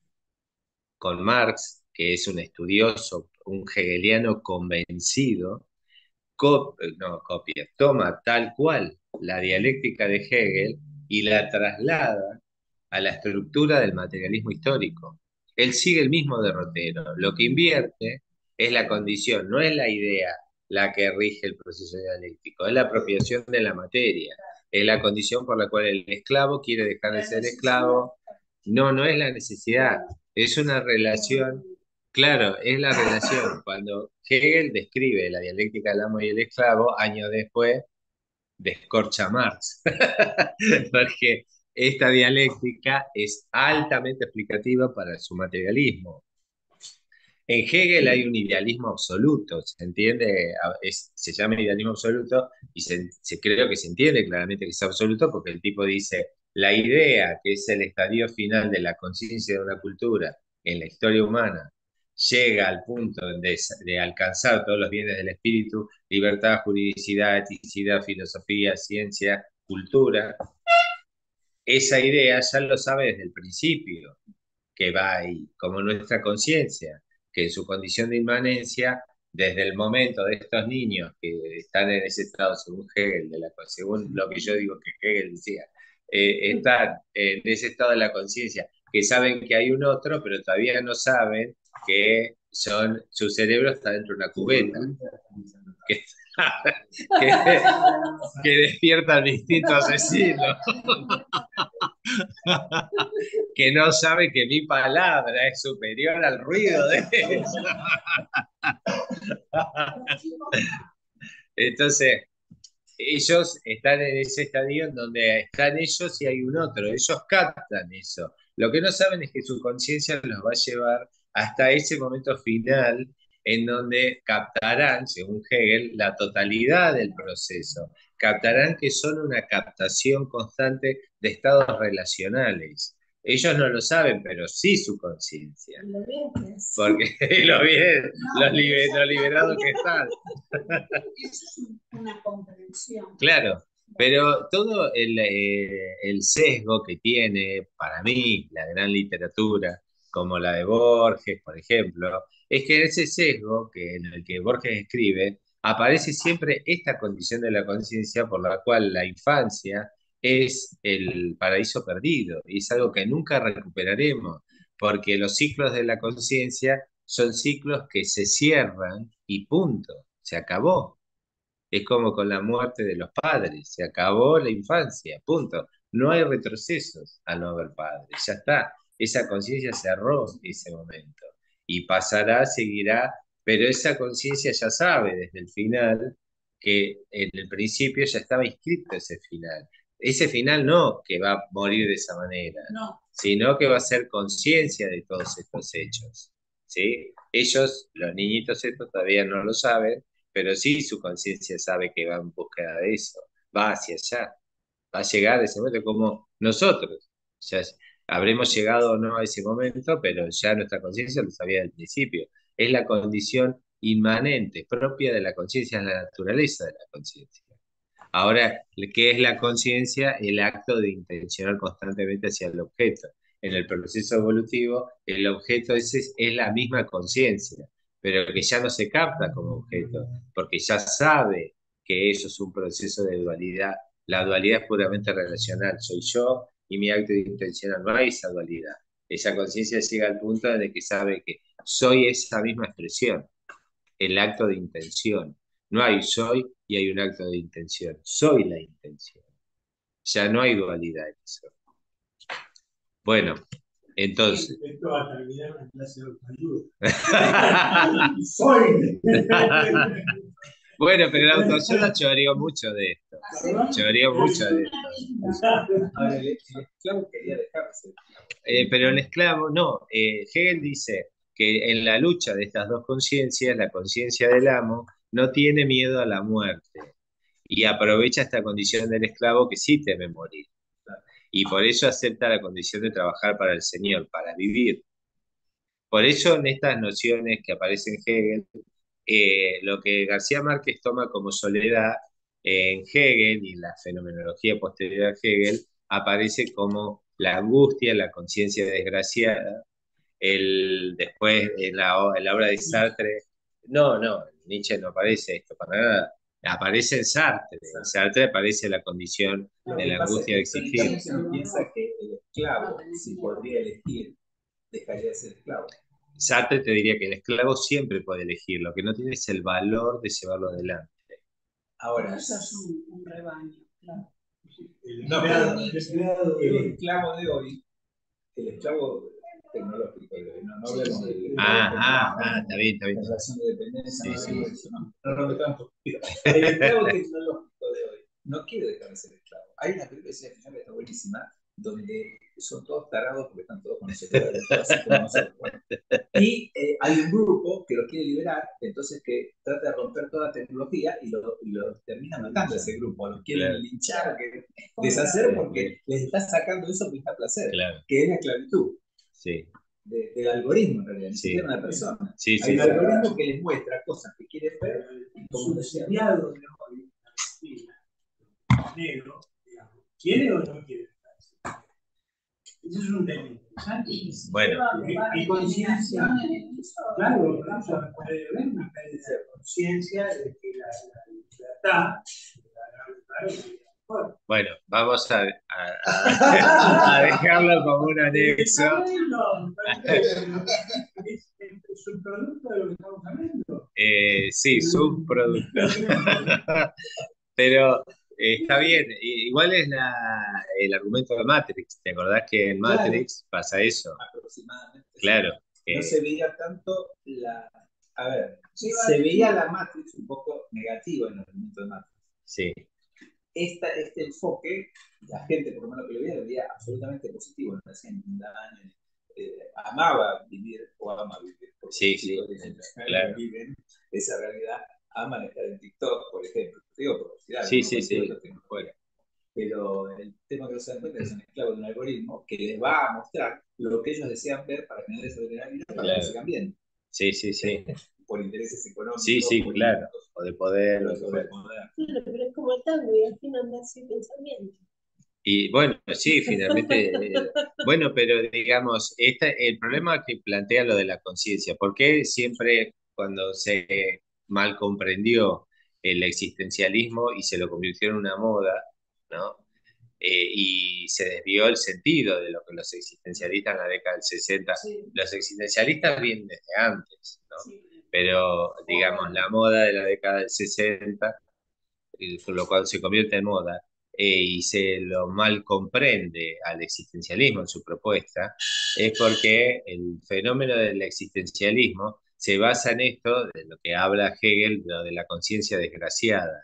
con Marx, que es un estudioso, un hegeliano convencido, no copia, toma tal cual la dialéctica de Hegel y la traslada a la estructura del materialismo histórico. Él sigue el mismo derrotero. Lo que invierte es la condición, no es la idea la que rige el proceso dialéctico, es la apropiación de la materia, es la condición por la cual el esclavo quiere dejar de ser esclavo. No, no es la necesidad, es una relación. Claro, es la relación. Cuando Hegel describe la dialéctica del amo y el esclavo, años después descorcha Marx, porque esta dialéctica es altamente explicativa para su materialismo. En Hegel hay un idealismo absoluto, ¿se entiende? Se llama idealismo absoluto y creo que se entiende claramente que es absoluto porque el tipo dice, la idea que es el estadio final de la conciencia de una cultura en la historia humana llega al punto de alcanzar todos los bienes del espíritu, libertad, juridicidad, eticidad, filosofía, ciencia, cultura. Esa idea ya lo sabe desde el principio que va ahí, como nuestra conciencia, que en su condición de inmanencia, desde el momento de estos niños que están en ese estado, según Hegel, según lo que yo digo que Hegel decía, están en ese estado de la conciencia, que saben que hay un otro, pero todavía no saben que su cerebro está dentro de una cubeta, que, que, que despierta el instinto asesino. Que no sabe que mi palabra es superior al ruido de ellos. Entonces, ellos están en ese estadio en donde están ellos y hay un otro. Ellos captan eso. Lo que no saben es que su conciencia los va a llevar hasta ese momento final en donde captarán, según Hegel, la totalidad del proceso. Captarán que son una captación constante de estados relacionales. Ellos no lo saben, pero sí su conciencia. Porque lo bien, lo liberado que están. Eso es una comprensión. Claro, pero todo el sesgo que tiene, para mí, la gran literatura, como la de Borges, por ejemplo, es que ese sesgo en el que Borges escribe, aparece siempre esta condición de la conciencia por la cual la infancia es el paraíso perdido, y es algo que nunca recuperaremos, porque los ciclos de la conciencia son ciclos que se cierran y punto, se acabó. Es como con la muerte de los padres, se acabó la infancia, punto. No hay retrocesos al no haber padres, ya está. Esa conciencia cerró ese momento y pasará, seguirá, pero esa conciencia ya sabe desde el final que en el principio ya estaba inscrito ese final. Ese final no que va a morir de esa manera, No. sino que va a ser conciencia de todos estos hechos. ¿Sí? Ellos, los niñitos estos, todavía no lo saben, pero sí su conciencia sabe que va en búsqueda de eso, va hacia allá, va a llegar a ese momento como nosotros. Ya habremos llegado o no a ese momento, pero ya nuestra conciencia lo sabía del principio. Es la condición inmanente, propia de la conciencia, es la naturaleza de la conciencia. Ahora, ¿qué es la conciencia? El acto de intencionar constantemente hacia el objeto. En el proceso evolutivo, el objeto es la misma conciencia, pero que ya no se capta como objeto, porque ya sabe que eso es un proceso de dualidad. La dualidad es puramente relacional, soy yo y mi acto de intencionar, no hay esa dualidad. Esa conciencia llega al punto de que sabe que soy esa misma expresión, el acto de intención. No hay soy y hay un acto de intención. Soy la intención. Ya no hay dualidad en eso. Bueno, entonces. Esto va a terminar en clase de autoayuda. Soy. Bueno, pero la autoayuda choreó mucho de esto. Choreó mucho de esto. Ahora, el esclavo quería dejarse. Pero el esclavo, no. Hegel dice que en la lucha de estas dos conciencias, la conciencia del amo no tiene miedo a la muerte y aprovecha esta condición del esclavo que sí teme morir. Y por eso acepta la condición de trabajar para el Señor, para vivir. Por eso en estas nociones que aparecen en Hegel, lo que García Márquez toma como soledad en Hegel y en la fenomenología posterior a Hegel aparece como la angustia, la conciencia desgraciada, Después en la obra de Sartre, no, Nietzsche no aparece esto para nada. Aparece en Sartre. En Sartre aparece la condición Lo de que la pasa es angustia que de existir. históricamente uno piensa que el esclavo, si podría elegir, dejaría de ser esclavo. Sartre te diría que el esclavo siempre puede elegir, lo que no tiene es el valor de llevarlo adelante. Ahora, Eso es un rebaño, claro. no, El empleado el de hoy. esclavo de hoy, el esclavo tecnológico de hoy, no hablemos del Está bien, está bien. la relación de dependencia, Sí, no hablemos sí. de eso, no nos metamos por pido. El esclavo tecnológico de hoy no quiere dejar de ser esclavo. Hay una película que está buenísima, donde son todos tarados porque están todos con el celular, así como nosotros. Bueno. Y hay un grupo que lo quiere liberar, entonces que trata de romper toda la tecnología y lo termina matando a ese grupo. Los quieren Claro. linchar, deshacer porque les está sacando eso que está placer, Claro. que es la esclavitud. Sí. Del algoritmo en realidad, ni Sí. siquiera una persona. Sí, Hay sí, un sí. algoritmo que les muestra cosas que quieren ver, como decía, Subsidiado de hoy, negro, digamos, ¿quiere o no quiere? Eso es un tema interesante. Bueno. Y conciencia, claro, por eso puede haber una pérdida de conciencia de que la libertad, bueno, vamos a dejarlo como un anexo. Es un producto de lo que estamos hablando. Sí, subproducto. Pero está bien, igual es el argumento de Matrix. ¿Te acordás que en Matrix pasa eso? aproximadamente. Claro. No se veía tanto a ver, se veía la Matrix un poco negativa en el argumento de Matrix. Sí. Este enfoque, la gente, por lo menos que lo veía absolutamente positivo, no hacía ningún daño, amaba vivir o ama vivir. Sí, claro. Viven esa realidad, aman estar en TikTok, por ejemplo. Te digo por curiosidad, sí. Bueno, pero el tema que no se dan cuenta es que son esclavos de un algoritmo que les va a mostrar lo que ellos desean ver para generar esa adrenalina para que sigan viendo. Sí. Por intereses económicos. Sí, claro. O de poder. Claro, pero es como el tango y al fin anda sin pensamiento. Y bueno, sí, finalmente, bueno, pero digamos, el problema que plantea lo de la conciencia, ¿por qué siempre cuando se mal comprendió el existencialismo y se lo convirtió en una moda, ¿no? Y se desvió el sentido de lo que los existencialistas en la década del 60, los existencialistas vienen desde antes, ¿no? Pero digamos, la moda de la década del 60, con lo cual se convierte en moda, y se lo mal comprende al existencialismo en su propuesta, es porque el fenómeno del existencialismo se basa en esto, de lo que habla Hegel, de la conciencia desgraciada.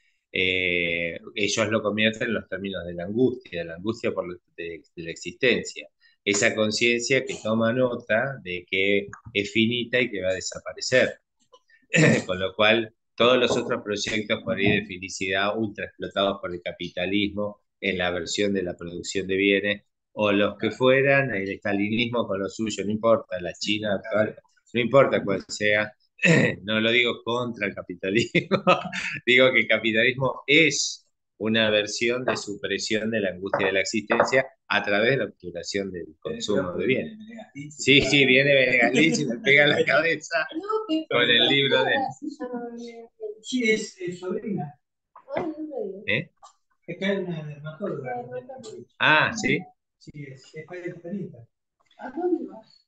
Ellos lo convierten en los términos de la angustia de la existencia. Esa conciencia que toma nota de que es finita y que va a desaparecer. Con lo cual, todos los otros proyectos por ahí de felicidad ultra explotados por el capitalismo en la versión de la producción de bienes, o los que fueran, el estalinismo con lo suyo, no importa, la China actual, no importa cuál sea, no lo digo contra el capitalismo, digo que el capitalismo es una versión de supresión de la angustia de la existencia a través de la obturación del consumo de bienes. Sí, viene Benegalí y me pega en la cabeza con el libro de... Sí, es sobrina. ¿Eh? Es que hay una dermatóloga. Ah, ¿sí? Sí, es vegetarista. ¿A dónde vas?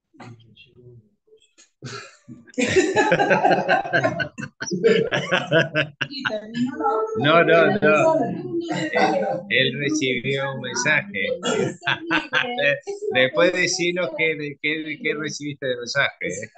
No. Él recibió un mensaje. Después decinos qué recibiste de mensaje.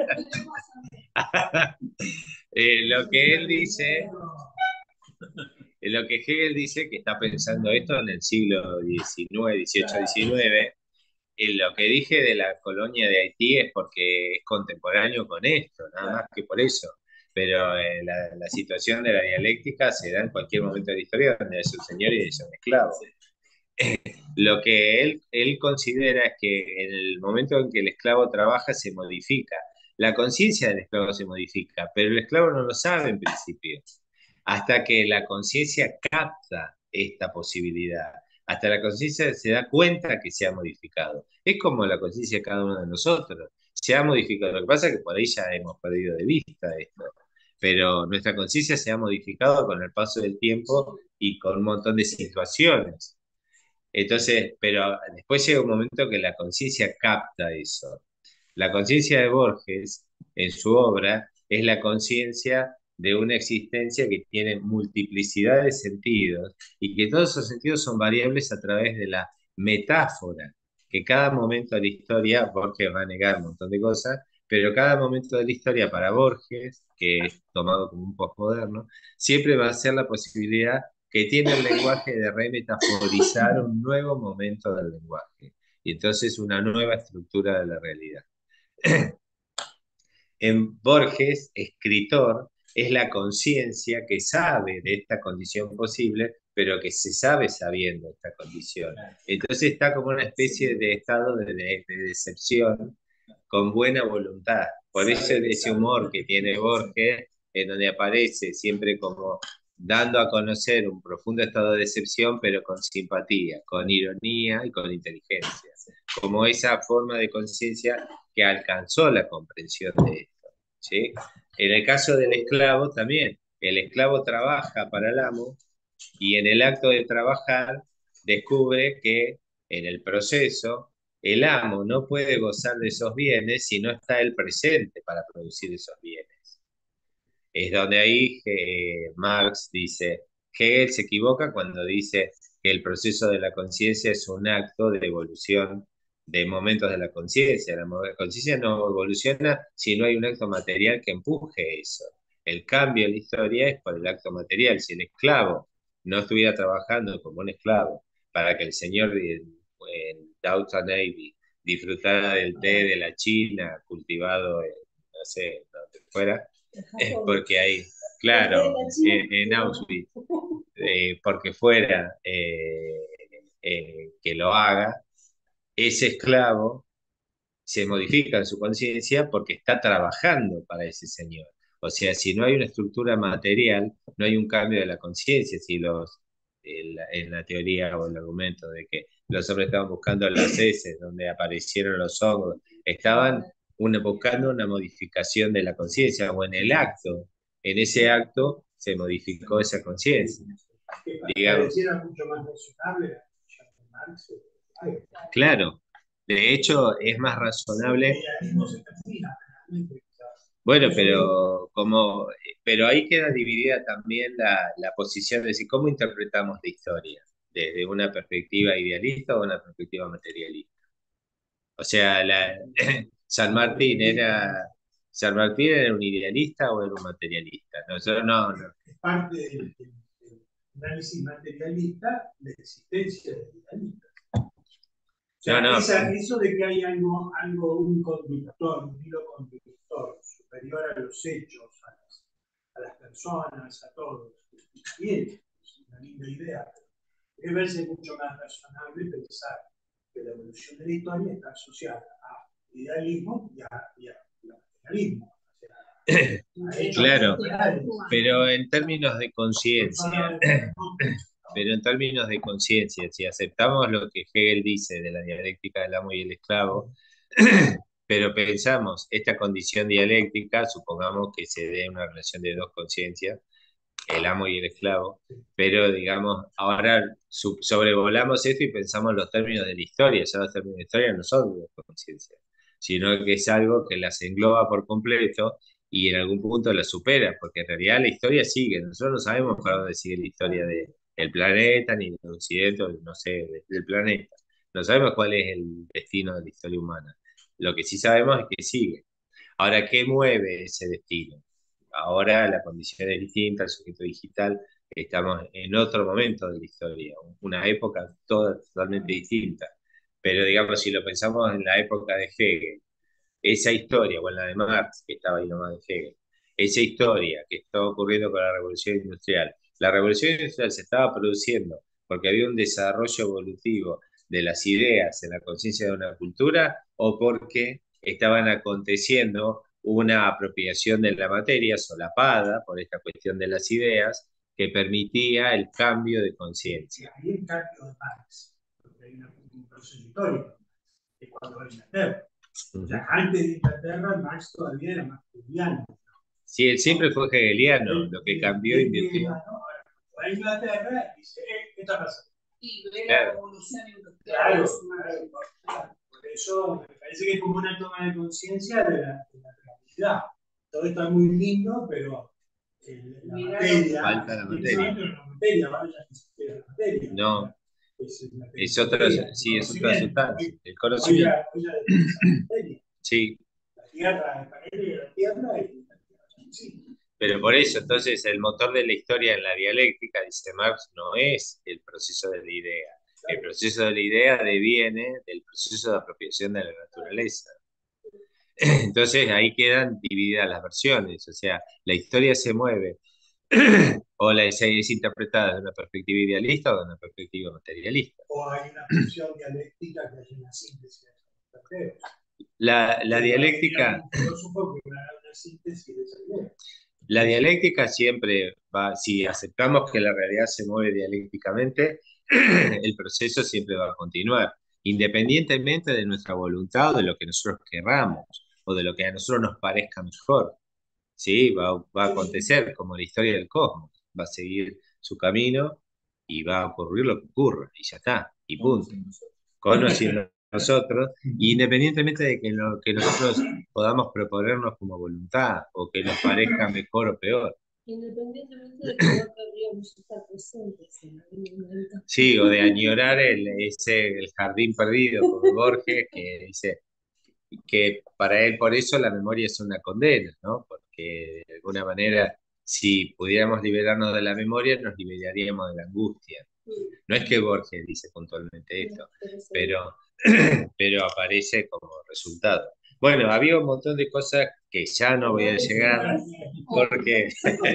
Lo que él dice, lo que Hegel dice, que está pensando esto en el siglo XIX, XVIII, XIX, lo que dije de la colonia de Haití es porque es contemporáneo con esto, nada más que por eso. Pero la situación de la dialéctica se da en cualquier momento de la historia donde es un señor y es un esclavo. Lo que él considera es que en el momento en que el esclavo trabaja se modifica. La conciencia del esclavo se modifica, pero el esclavo no lo sabe en principio. Hasta que la conciencia capta esta posibilidad. Hasta la conciencia se da cuenta que se ha modificado. Es como la conciencia de cada uno de nosotros. Se ha modificado. Lo que pasa es que por ahí ya hemos perdido de vista esto. Pero nuestra conciencia se ha modificado con el paso del tiempo y con un montón de situaciones. Entonces, pero después llega un momento que la conciencia capta eso. La conciencia de Borges, en su obra, es la conciencia de una existencia que tiene multiplicidad de sentidos y que todos esos sentidos son variables a través de la metáfora, que cada momento de la historia, Borges va a negar un montón de cosas, pero cada momento de la historia para Borges, que es tomado como un postmoderno, siempre va a ser la posibilidad que tiene el lenguaje de remetaforizar un nuevo momento del lenguaje y entonces una nueva estructura de la realidad. En Borges, escritor, es la conciencia que sabe de esta condición posible, pero que se sabe sabiendo esta condición. Entonces está como una especie de estado de decepción con buena voluntad. Por eso ese humor que tiene Borges, en donde aparece siempre como dando a conocer un profundo estado de decepción, pero con simpatía, con ironía y con inteligencia. Como esa forma de conciencia que alcanzó la comprensión de esto, ¿sí? En el caso del esclavo también, el esclavo trabaja para el amo y en el acto de trabajar descubre que en el proceso el amo no puede gozar de esos bienes si no está él presente para producir esos bienes. Es donde ahí Marx dice, Hegel se equivoca cuando dice que el proceso de la conciencia es un acto de evolución de momentos de la conciencia. La conciencia no evoluciona si no hay un acto material que empuje eso. El cambio en la historia es por el acto material. Si el esclavo no estuviera trabajando como un esclavo para que el señor en Downton Abbey disfrutara del té de la China cultivado en, no sé, donde fuera, porque hay, claro, en Auschwitz, porque fuera que lo haga, ese esclavo se modifica en su conciencia porque está trabajando para ese señor. O sea, si no hay una estructura material, no hay un cambio de la conciencia. Si en la teoría o el argumento de que los hombres estaban buscando las heces, donde aparecieron los hongos, estaban buscando una modificación de la conciencia, o en el acto, en ese acto se modificó esa conciencia. Digamos. Pareciera mucho más razonable. Claro, de hecho es más razonable. Bueno, pero ahí queda dividida también la posición de decir cómo interpretamos la historia, desde una perspectiva idealista o una perspectiva materialista. O sea, San Martín era un idealista o era un materialista. Nosotros no. Es parte del análisis materialista de la existencia del idealista. O sea, eso de que hay algo, un conductor, un hilo conductor superior a los hechos, a las personas, a todos, bien, es una linda idea, pero debe verse mucho más razonable pensar que la evolución de la historia está asociada a idealismo y a materialismo. Claro, pero en términos de conciencia. Pero en términos de conciencia, si aceptamos lo que Hegel dice de la dialéctica del amo y el esclavo, pero pensamos esta condición dialéctica, supongamos que se dé una relación de dos conciencias, el amo y el esclavo, pero digamos, ahora sobrevolamos esto y pensamos los términos de la historia, ya los términos de la historia no son de dos conciencias, sino que es algo que las engloba por completo y en algún punto las supera, porque en realidad la historia sigue, nosotros no sabemos para dónde sigue la historia del planeta, ni del occidente, no sé, del planeta. No sabemos cuál es el destino de la historia humana. Lo que sí sabemos es que sigue. Ahora, ¿qué mueve ese destino? Ahora la condición es distinta, el sujeto digital, estamos en otro momento de la historia, una época totalmente distinta. Pero digamos, si lo pensamos en la época de Hegel, esa historia, o en la de Marx, que estaba ahí nomás de Hegel, esa historia que estaba ocurriendo con la revolución industrial. La revolución industrial se estaba produciendo porque había un desarrollo evolutivo de las ideas en la conciencia de una cultura o porque estaban aconteciendo una apropiación de la materia solapada por esta cuestión de las ideas que permitía el cambio de conciencia. Ahí el cambio de Marx, porque hay un proceso histórico, es cuando va a Inglaterra. O sea, antes de Inglaterra, Marx todavía era más juliano. Sí, él siempre fue hegeliano, lo que cambió y invirtió. Va a Inglaterra y dice, ¿qué está pasando? Y ve la Claro. revolución industrial. Claro, es una- claro. Por eso me parece que es como una toma de conciencia de la realidad. Todo está muy lindo, pero la Mirá, materia, falta la materia. la materia, vaya que existe la materia. No, Es, la es otra, tecnología, sí, el es otra conocimiento. sustancia, el conocimiento. Hoy ya define esa materia. Sí, La tierra, el panel de la tierra y la tierra. Sí. pero por eso, entonces, el motor de la historia en la dialéctica, dice Marx, no es el proceso de la idea. El proceso de la idea deviene del proceso de apropiación de la naturaleza. Entonces, ahí quedan divididas las versiones. O sea, la historia se mueve o es interpretada de una perspectiva idealista o de una perspectiva materialista. O hay una función dialéctica que hay una síntesis de esos planteos. La dialéctica... Un filósofo que haga una síntesis de esa idea. La dialéctica siempre va, si aceptamos que la realidad se mueve dialécticamente, el proceso siempre va a continuar, independientemente de nuestra voluntad o de lo que nosotros querramos o de lo que a nosotros nos parezca mejor. ¿Sí? Va a acontecer como la historia del cosmos, va a seguir su camino y va a ocurrir lo que ocurra, y ya está, y punto. Conociendo nosotros, independientemente de que lo que nosotros podamos proponernos como voluntad o que nos parezca mejor o peor. Independientemente de que no querríamos estar presentes en algún momento. Sí, o de añorar el jardín perdido, como Borges, que dice que para él por eso la memoria es una condena, ¿no? Porque de alguna manera, si pudiéramos liberarnos de la memoria, nos liberaríamos de la angustia. No es que Borges dice puntualmente esto, pero aparece como resultado. Bueno, había un montón de cosas que ya no voy a llegar porque...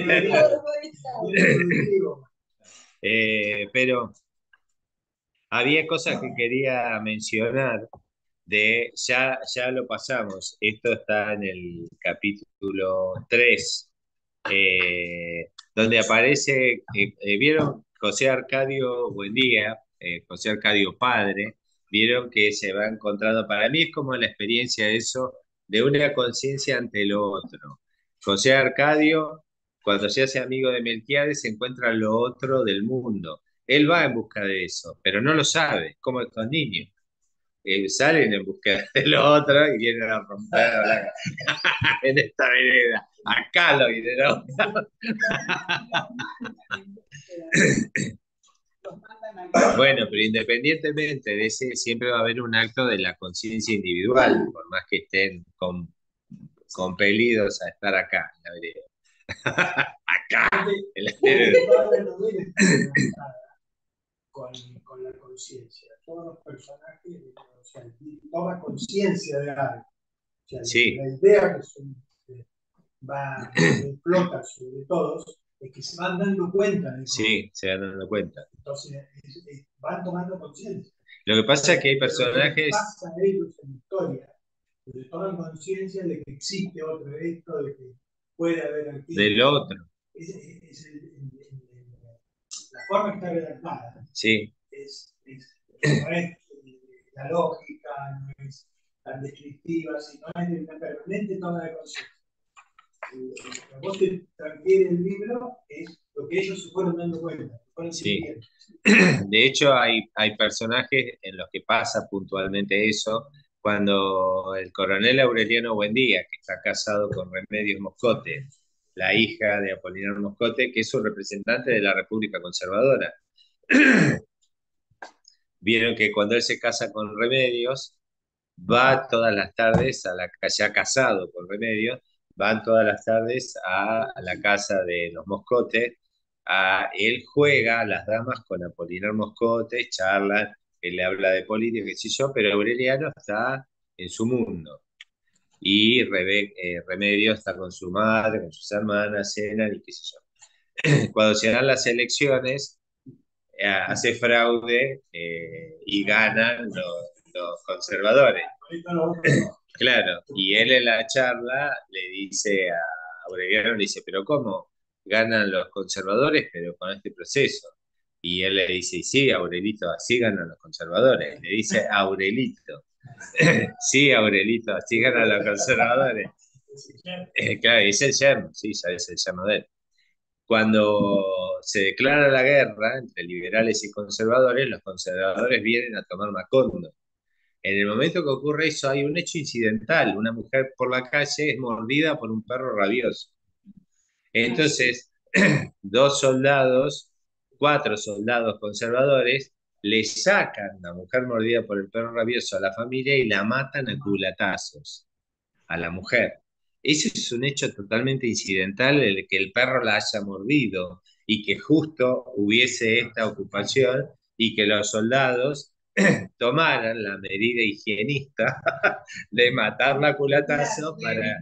pero había cosas que quería mencionar ya lo pasamos. Esto está en el capítulo 3, donde aparece, ¿vieron? José Arcadio, buen día, José Arcadio padre, vieron que se va encontrando, para mí es como la experiencia de eso, de una conciencia ante lo otro. José Arcadio, cuando se hace amigo de Melquiades, se encuentra lo otro del mundo. Él va en busca de eso, pero no lo sabe, como estos niños. Salen en busca de lo otro y vienen a romper en esta vereda. Acá lo vienen a buscar. Bueno, pero independientemente de ese, siempre va a haber un acto de la conciencia individual, por más que estén compelidos a estar acá, en la vereda. Acá, en la vereda. Con la conciencia. Todos los personajes, o sea, toma conciencia de algo. O sea, Sí. la idea que explota sobre todos es que se van dando cuenta de eso. Sí, se van dando cuenta. Entonces, van tomando conciencia. Lo que pasa es que hay personajes... Lo que pasa a ellos en la historia, que toman conciencia de que existe otro esto, de que puede haber aquí. Del otro. La forma que está redactada. Sí. No es la lógica, no es tan descriptiva, sino es de una permanente toma de conciencia. Lo que vos te transfiere el libro es lo que ellos se fueron dando cuenta. Sí. De hecho, hay personajes en los que pasa puntualmente eso, cuando el coronel Aureliano Buendía, que está casado con Remedios Moscote, la hija de Apolinar Moscote, que es un representante de la República Conservadora. Vieron que cuando él se casa con Remedios, va todas las tardes ya casado con Remedios, van todas las tardes a la casa de los Moscotes. Él juega a las damas con Apolinar Moscote, charlan, él le habla de política, qué sé yo, pero Aureliano está en su mundo. Y Remedios está con su madre, con sus hermanas, cenan y qué sé yo. Cuando se dan las elecciones, hace fraude y ganan los conservadores. Claro, y él en la charla le dice a Aureliano, le dice, pero ¿cómo? ganan los conservadores, pero con este proceso. Y él le dice, sí, Aurelito, así ganan los conservadores. Le dice Aurelito. Sí, Aurelito, así ganan los conservadores. Claro, es el yerno, sí, ya es el yerno de él. Cuando se declara la guerra entre liberales y conservadores, los conservadores vienen a tomar Macondo. En el momento que ocurre eso, hay un hecho incidental. Una mujer por la calle es mordida por un perro rabioso. Entonces, dos soldados, cuatro soldados conservadores, le sacan la mujer mordida por el perro rabioso a la familia y la matan a culatazos a la mujer. Ese es un hecho totalmente incidental, el que el perro la haya mordido y que justo hubiese esta ocupación y que los soldados tomaran la medida higienista de matarla a culatazo para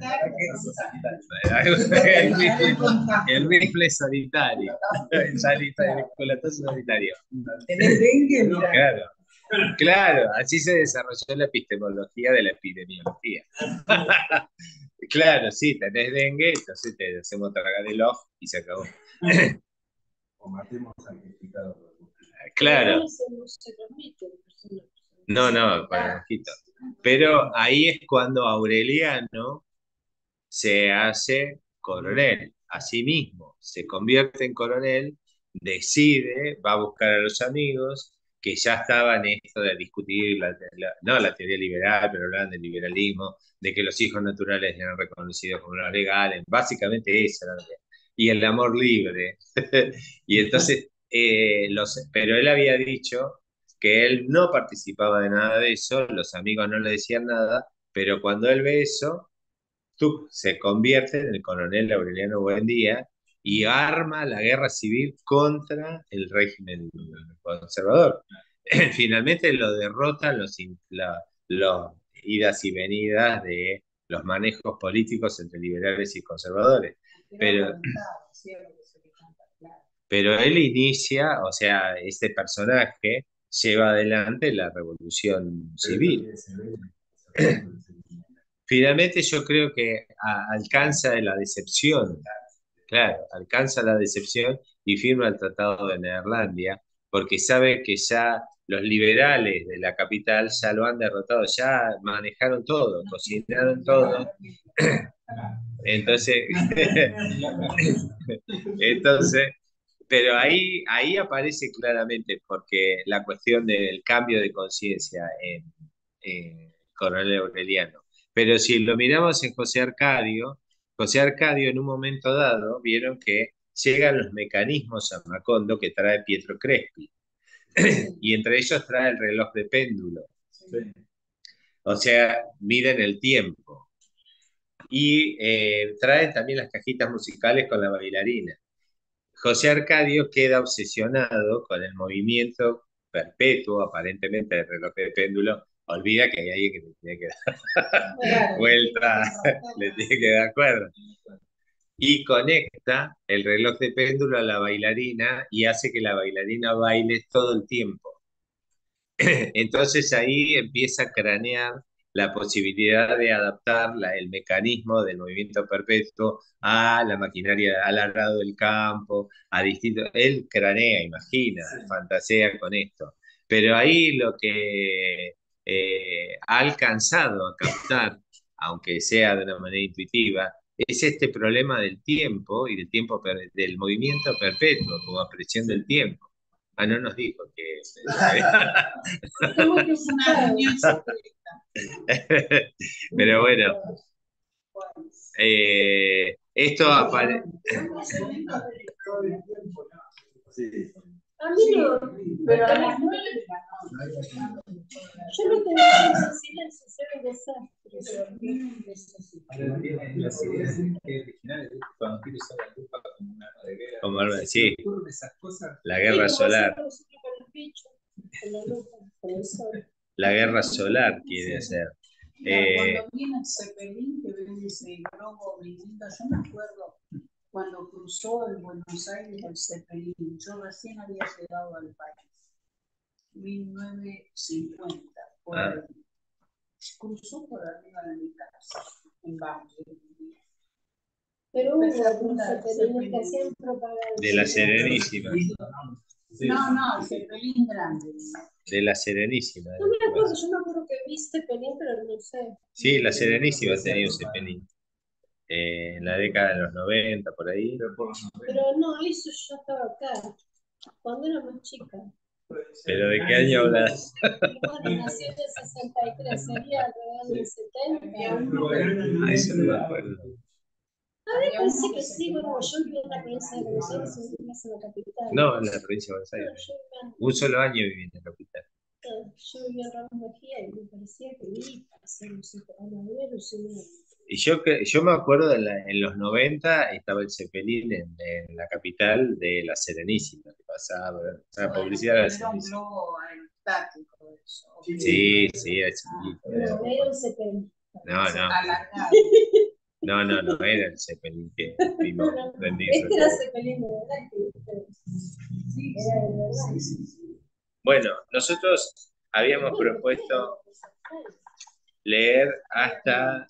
el rifle sanitario, el culatazo sanitario. ¿Tenés dengue? Mira. Claro. Claro, así se desarrolló la epistemología de la epidemiología. Claro, sí, tenés dengue, entonces te hacemos tragar el ojo y se acabó. O matemos al implicado. Claro, No se transmite. no, con el mosquito. Pero ahí es cuando Aureliano se hace coronel. Asimismo, se convierte en coronel, decide, va a buscar a los amigos que ya estaban en esto de discutir no la teoría liberal, pero hablaban del liberalismo, de que los hijos naturales eran reconocidos como los legales, básicamente eso era y el amor libre. Y entonces, pero él había dicho que él no participaba de nada de eso, los amigos no le decían nada, pero cuando él ve eso, se convierte en el coronel Aureliano Buendía y arma la guerra civil contra el régimen conservador. Finalmente lo derrotan los idas y venidas de los manejos políticos entre liberales y conservadores. Pero él inicia, o sea, este personaje lleva adelante la revolución civil. Finalmente yo creo que alcanza la decepción, claro, alcanza la decepción y firma el Tratado de Neerlandia, porque sabe que ya los liberales de la capital ya lo han derrotado, ya manejaron todo, cocinaron todo. Entonces, entonces, pero ahí aparece claramente, porque la cuestión del cambio de conciencia en Coronel Aureliano. Pero si lo miramos en José Arcadio en un momento dado vieron que llegan los mecanismos a Macondo que trae Pietro Crespi, y entre ellos trae el reloj de péndulo. O sea, miden el tiempo. Y traen también las cajitas musicales con la bailarina. José Arcadio queda obsesionado con el movimiento perpetuo, aparentemente, del reloj de péndulo. Olvida que hay alguien que le tiene que dar vuelta, le tiene que dar cuerda. Y conecta el reloj de péndulo a la bailarina y hace que la bailarina baile todo el tiempo. Entonces ahí empieza a cranear la posibilidad de adaptar el mecanismo del movimiento perpetuo a la maquinaria, al arado del campo, a distintos. Él cranea, imagina, fantasea con esto. Pero ahí lo que ha alcanzado a captar, aunque sea de una manera intuitiva, es este problema del tiempo y del movimiento perpetuo como expresión del tiempo. Ah, no nos dijo que... Pero bueno, esto aparece... A mí no, pero a las 9 de la noche. Yo no tengo silencio, se ve desastre. Las ideas originales, cuando quiero usar la lupa como un arma de guerra, como arma, sí, esas cosas. La guerra solar. La guerra solar quiere hacer. Cuando viene el Zeppelin, que ven ese globo brillando, yo me acuerdo cuando cruzó en Buenos Aires el Zeppelin, yo recién había llegado al país, 1950, por ahí. Cruzó por arriba de mi casa, en Valle. Pero hubo Empecé a otros apuntar cepelines que Zeppelin. hacían propaganda. De la Serenísima. Sí. No, el Zeppelin grande. De la Serenísima. No me acuerdo, yo me acuerdo que vi cepelín, pero no sé. Sí, la Serenísima tenía un Zeppelin. En la década de los 90, por ahí. Pero no, eso yo estaba acá, cuando era más chica. ¿Pero de qué año hablas? Y bueno, nací en el 63, sería alrededor del 70. Ah, eso no me acuerdo. A mí me parece que sí, bueno, yo viví en la provincia de Buenos Aires, en la capital. No, en la provincia de Buenos Pero Aires. yo vivía Un solo año viví en la capital. en Ramos Mejía y me parecía que vi hacer un sitio a la vez, Y yo me acuerdo en los 90 estaba el Zeppelin en la capital de la Serenísima, que pasaba, la publicidad de la Era un Serenísima. globo aerostático eso. Sí, sí, era chiquito. No, era un cepelín. No, no, Alargado. no era el Zeppelin que vimos prendido. Este era cepelín de verdad, que era de verdad. Bueno, nosotros habíamos propuesto leer hasta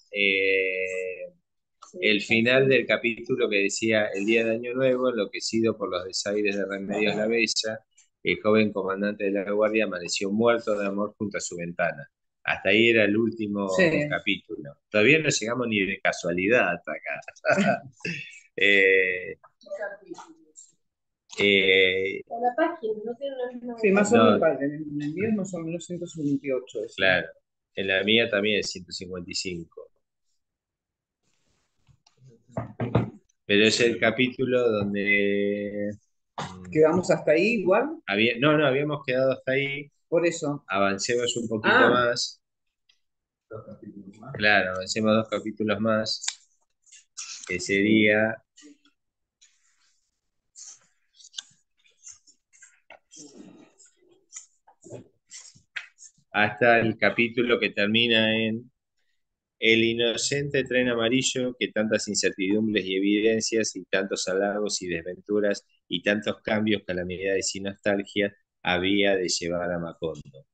el final del capítulo que decía: el día de Año Nuevo, enloquecido por los desaires de Remedios la Bella, el joven comandante de la guardia amaneció muerto de amor junto a su ventana. Hasta ahí era el último capítulo. Todavía no llegamos ni de casualidad hasta acá. O la página, no tiene la misma. Sí, más o No. menos, en el mío es más o menos 158. Eso. Claro, en la mía también es 155. Pero es el capítulo donde ¿Quedamos hasta ahí igual? no, habíamos quedado hasta ahí. Por eso. Avancemos un poquito más. Claro, avancemos 2 capítulos más, que sería hasta el capítulo que termina en: el inocente tren amarillo que tantas incertidumbres y evidencias y tantos halagos y desventuras y tantos cambios, calamidades y nostalgia había de llevar a Macondo.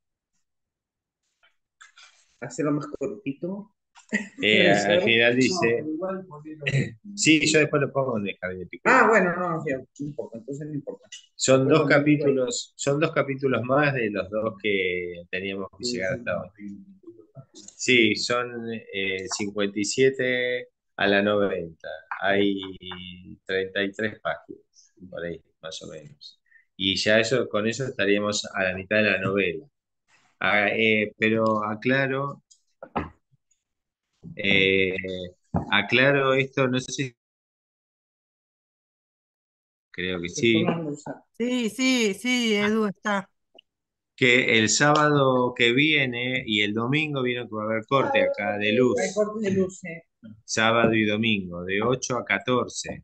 Hacerlo más cortito. Al final dice, sí, yo después lo pongo en el jardín de Picudo. Ah, bueno, no importa, entonces no importa. Son 2 capítulos, más de los 2 que teníamos que llegar hasta ahora. Sí, son 57 a la 90. Hay 33 páginas, por ahí, más o menos. Y ya con eso estaríamos a la mitad de la novela. Pero aclaro esto, no sé si... Creo que sí. Sí, Edu está. Que el sábado que viene y el domingo viene que va a haber corte acá de luz. Hay cortes de luz, Sábado y domingo, de 8 a 14.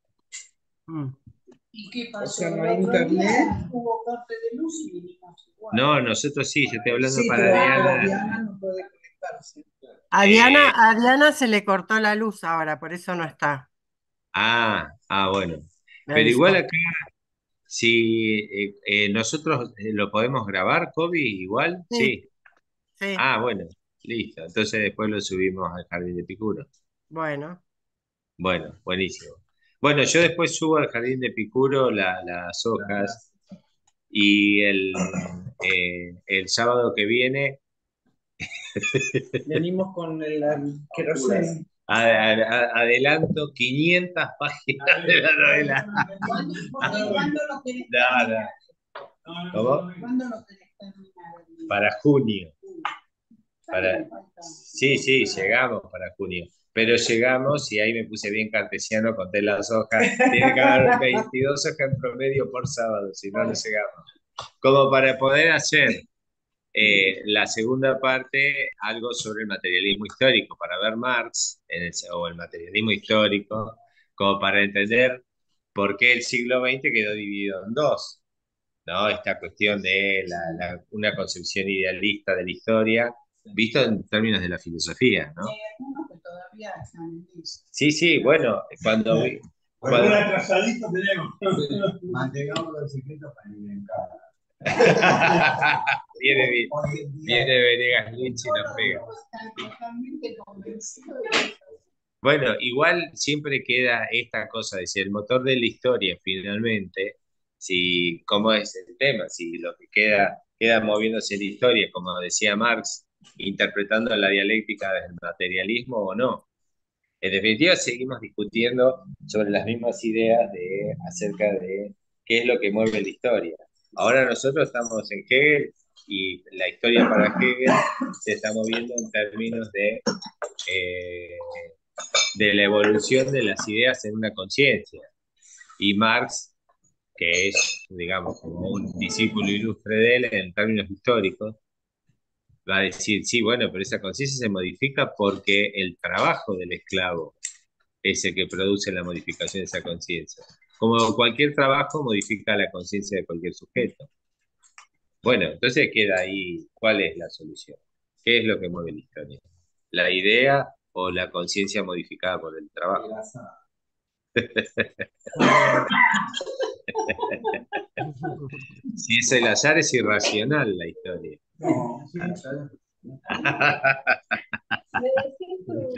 ¿Y qué pasó? O sea, no El hay otro día internet. hubo corte de luz y vinimos igual. No, nosotros sí, yo estoy hablando Sí, para pero Diana. Diana no puede conectarse. A Diana se le cortó la luz ahora, por eso no está. Bueno. Me Pero avisó. igual acá, si nosotros lo podemos grabar, Kobe, igual, sí. Sí, Bueno, listo. Entonces después lo subimos al Jardín de Picuro. bueno. Bueno, buenísimo. Bueno, yo después subo al Jardín de Picuro las hojas y el sábado que viene Venimos con el queroseno. adelanto 500 páginas de la novela. ¿Cuándo lo querés No. terminar? ¿Cómo? ¿Cuándo lo querés terminar? Para junio. Sí, llegamos para junio. Pero llegamos, y ahí me puse bien cartesiano, conté las hojas. Tiene que haber 22 hojas en promedio por sábado, si no, no llegamos. Como para poder hacer la segunda parte, algo sobre el materialismo histórico, para ver Marx, o el materialismo histórico, como para entender por qué el siglo XX quedó dividido en 2. ¿No? Esta cuestión de una concepción idealista de la historia, visto en términos de la filosofía, ¿no? Hay algunos que todavía están en eso. Sí, bueno, cuando... Bueno, un atrasadito tenemos. Mantengamos los secretos para inventar. Viene Venegas Lynch y nos pega. Están totalmente convencidos de eso. Bueno, igual siempre queda esta cosa de si el motor de la historia finalmente, si cómo es el tema, si lo que queda moviéndose en la historia, como decía Marx, interpretando la dialéctica del materialismo o no. En definitiva, seguimos discutiendo sobre las mismas ideas acerca de qué es lo que mueve la historia. Ahora nosotros estamos en Hegel y la historia para Hegel se está moviendo en términos eh, de la evolución de las ideas en una conciencia. Y Marx, que es, digamos, como un discípulo ilustre de él en términos históricos, va a decir, sí, bueno, pero esa conciencia se modifica porque el trabajo del esclavo es el que produce la modificación de esa conciencia. Como cualquier trabajo modifica la conciencia de cualquier sujeto. Bueno, entonces queda ahí, ¿cuál es la solución? ¿Qué es lo que mueve la historia? ¿La idea o la conciencia modificada por el trabajo? Si es el azar, es irracional la historia. No,